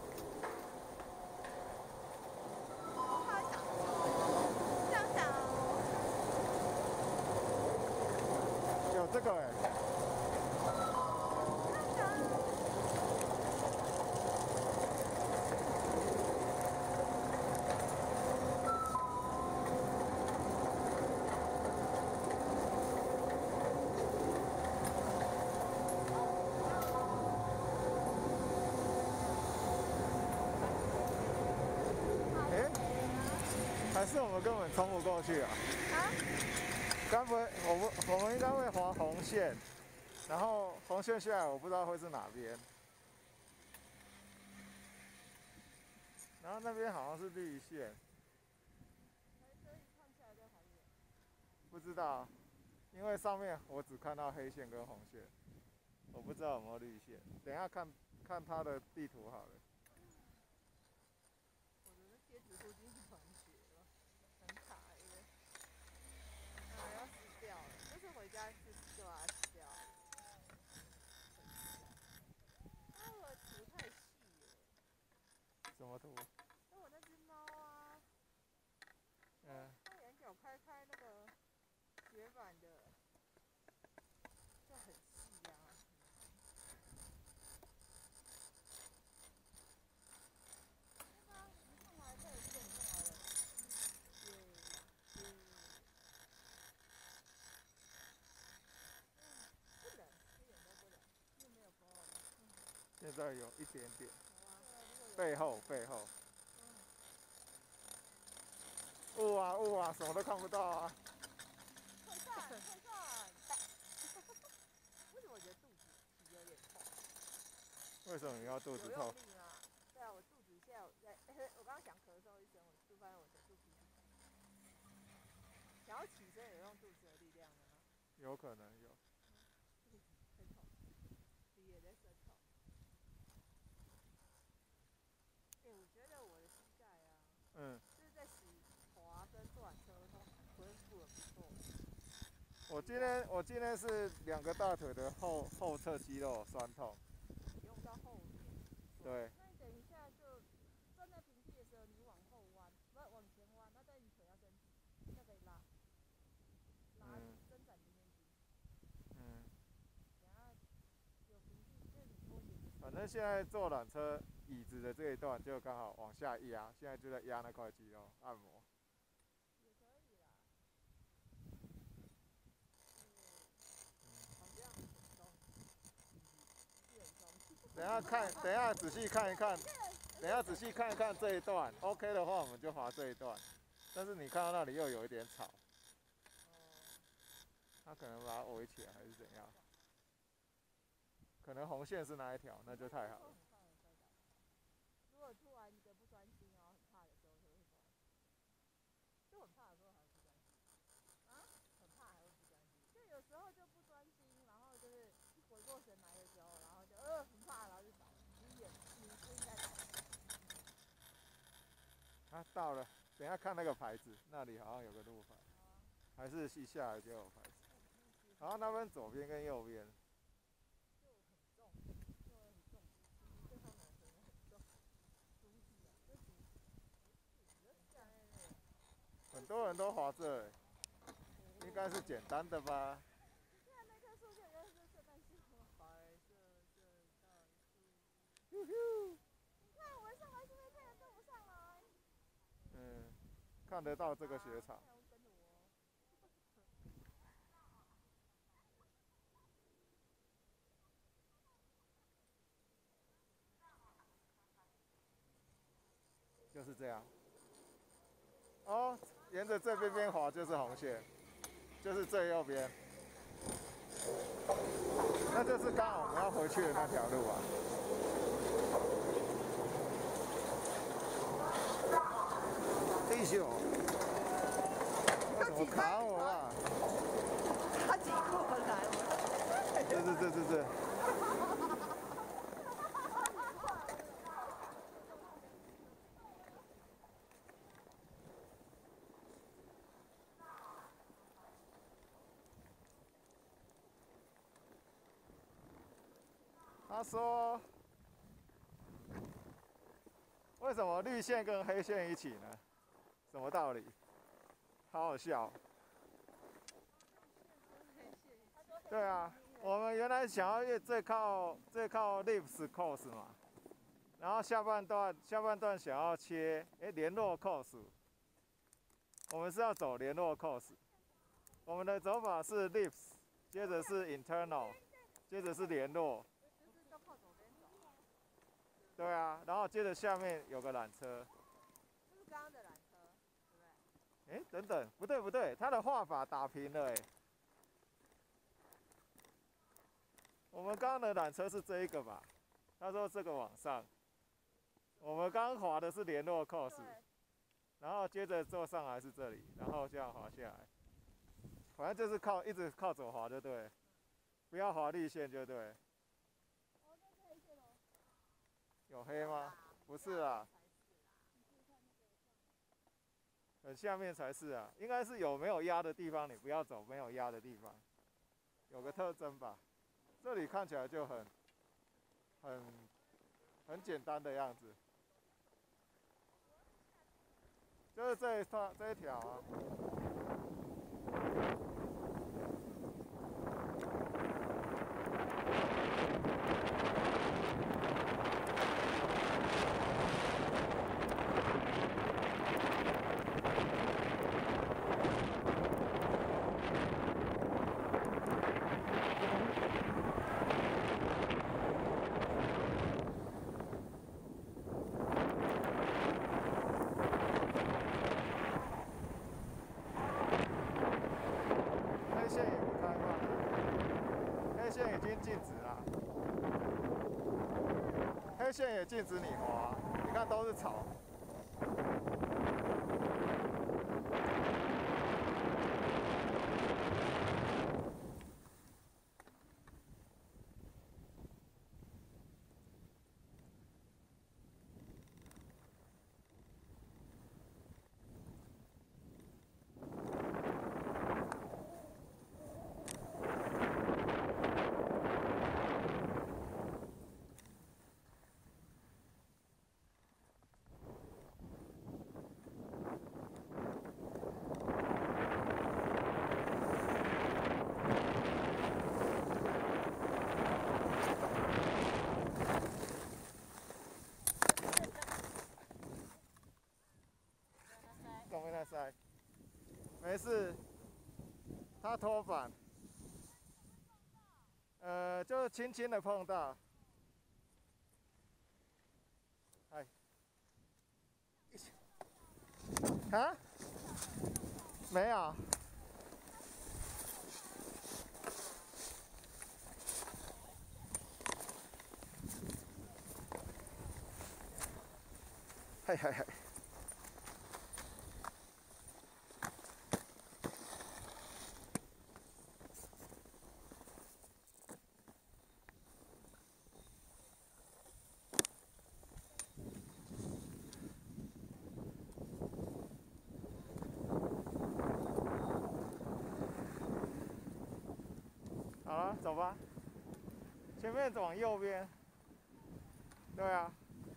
他讲，商场，
有这个哎、
商场。
哎、还是我们根本冲不过去啊？
啊？
该不会我们我们应该会划红线，然后红线下来我不知道会是哪边，然后那边好像是绿线，不知道，因为上面我只看到黑线跟红线，我不知道有没有绿线，等一下看看它的地图好了。
我觉得贴纸附近是团结了，很卡耶。啊，要撕掉了，就是回家是就把它撕掉了。它的图太细了。
什么图？
那我那只猫啊，
嗯，
它眼角开开那个绝版的，就很细啊。那个一上来这里就很上来了，耶耶。不冷，一点都不冷，又没有风。
现在有一点点，背后背后。雾啊雾啊，什么都看不到啊。
退散，退散。为什么我觉得肚子皮有点痛？
为什么你要肚子痛？
有用力吗？对啊，我肚子现在有在，我刚刚想咳嗽一声，我就发现我的肚皮很痛。想要起身有用肚子的力量的吗？
有可能有。
肚子很痛，皮也在生痛。哎、我觉得我的膝盖啊，
嗯，
就是在洗滑跟坐缆车都恢复的不错。
我今天我今天是两个大腿的后后侧肌肉酸痛。
用到后面。
对。
那你等一下就站在平地的时候，你往后弯，不是往前弯，那但你腿要伸直，再可以拉，拉伸展前面筋。
嗯。
等下有平地，就是你拖鞋。
反正现在坐缆车椅子的这一段就刚好往下压，现在就在压那块肌肉按摩。
也可以啦。好像很松，是很松。
等一下看，等一下仔细看一看，等一下仔细看一看这一段 ，OK 的话我们就滑这一段。但是你看到那里又有一点吵，他可能把它围起来还是怎样？可能红线是哪一条，那就太好了。
如果突然一个不专心哦，很怕的时候就会滑，就很怕的时候还会不专心。啊？很怕还会不专心，就有时候就不专心，然后就是一回过神来的时候，然后就呃很怕，然后就倒了。你也你不应该倒。
啊，到了，等一下看那个牌子，那里好像有个路牌，还是一下来就有牌子。然后那边左边跟右边。
就很重，就很重，这上面真的很重，竹子啊，这竹子，
很多人都滑这、欸，应该是简单的吧？
你看那棵树，就应该是圣诞树吗？白色圣诞树。
呼呼。
你看我上来是不是太阳跟不上来？
嗯，看得到这个雪场。
跟着我。
就是这样。哦，沿着这边边滑就是红线，就是最右边，那就是刚好我们要回去的那条路啊。弟兄，为什么卡我啊？ 是是是。他说：“为什么绿线跟黑线一起呢？什么道理？好好笑。”对啊，我们原来想要越最靠最靠 Lips course 嘛，然后下半段下半段想要切哎联络 course， 我们是要走联络 course， 我们的走法是 Lips， 接着是 internal， 接着是联络。对啊，然后接着下面有个缆车。
就是刚刚的缆车，对不对？
哎，等等，不对不对，他的画法打平了哎。我们刚刚的缆车是这一个吧？他说这个往上。我们刚刚滑的是联络 course， 然后接着坐上来是这里，然后这样滑下来。反正就是靠一直靠左滑就对，不要滑绿线就对。有黑吗？不是啊，很下面才是啊，应该是有没有压的地方，你不要走没有压的地方，有个特征吧。这里看起来就很、很、很简单的样子，就是这一条这一条啊。黑线也不开放，黑线已经禁止了，黑线也禁止你滑，你看都是草。塞，没事，他脱板，呃，就是轻轻的碰到，哎，啊，没有，嘿嘿嘿。好了，走吧。前面往右边。对啊。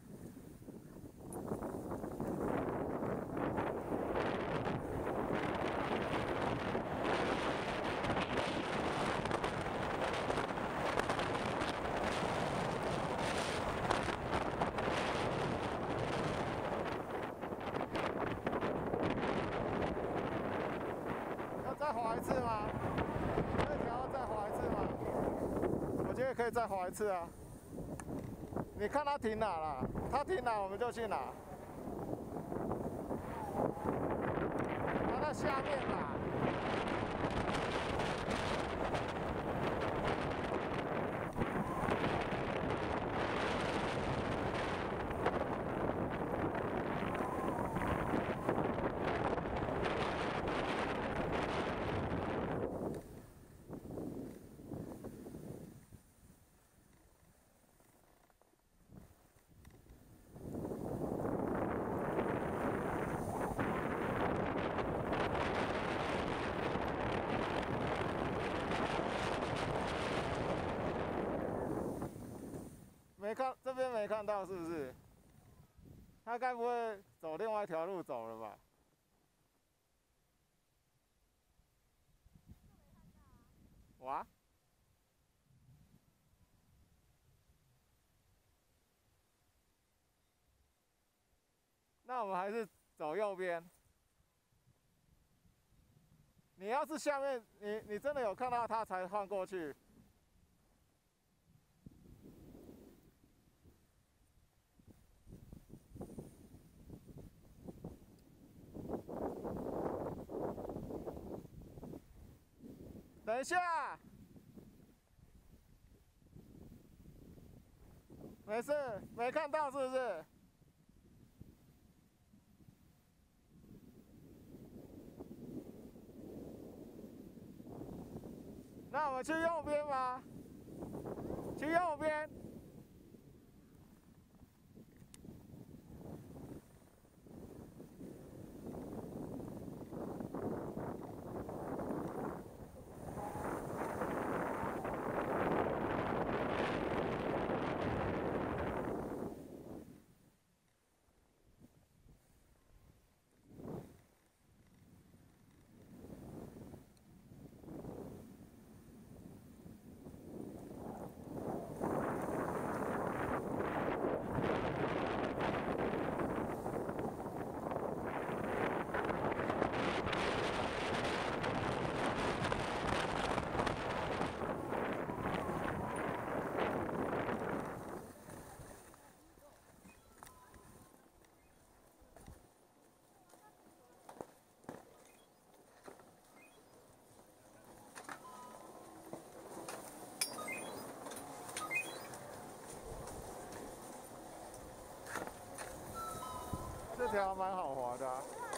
要再滑一次吗？这条要再滑一次吗？我觉得可以再滑一次啊。你看他停哪了？他停哪我们就去哪。滑到下面吧。 看到是不是？他该不会走另外一条路走了吧？哇！那我们还是走右边。你要是下面，你你真的有看到他才换过去。等一下，没事，没看到是不是？那我们去右边吗？去右边。这条蛮好滑的啊。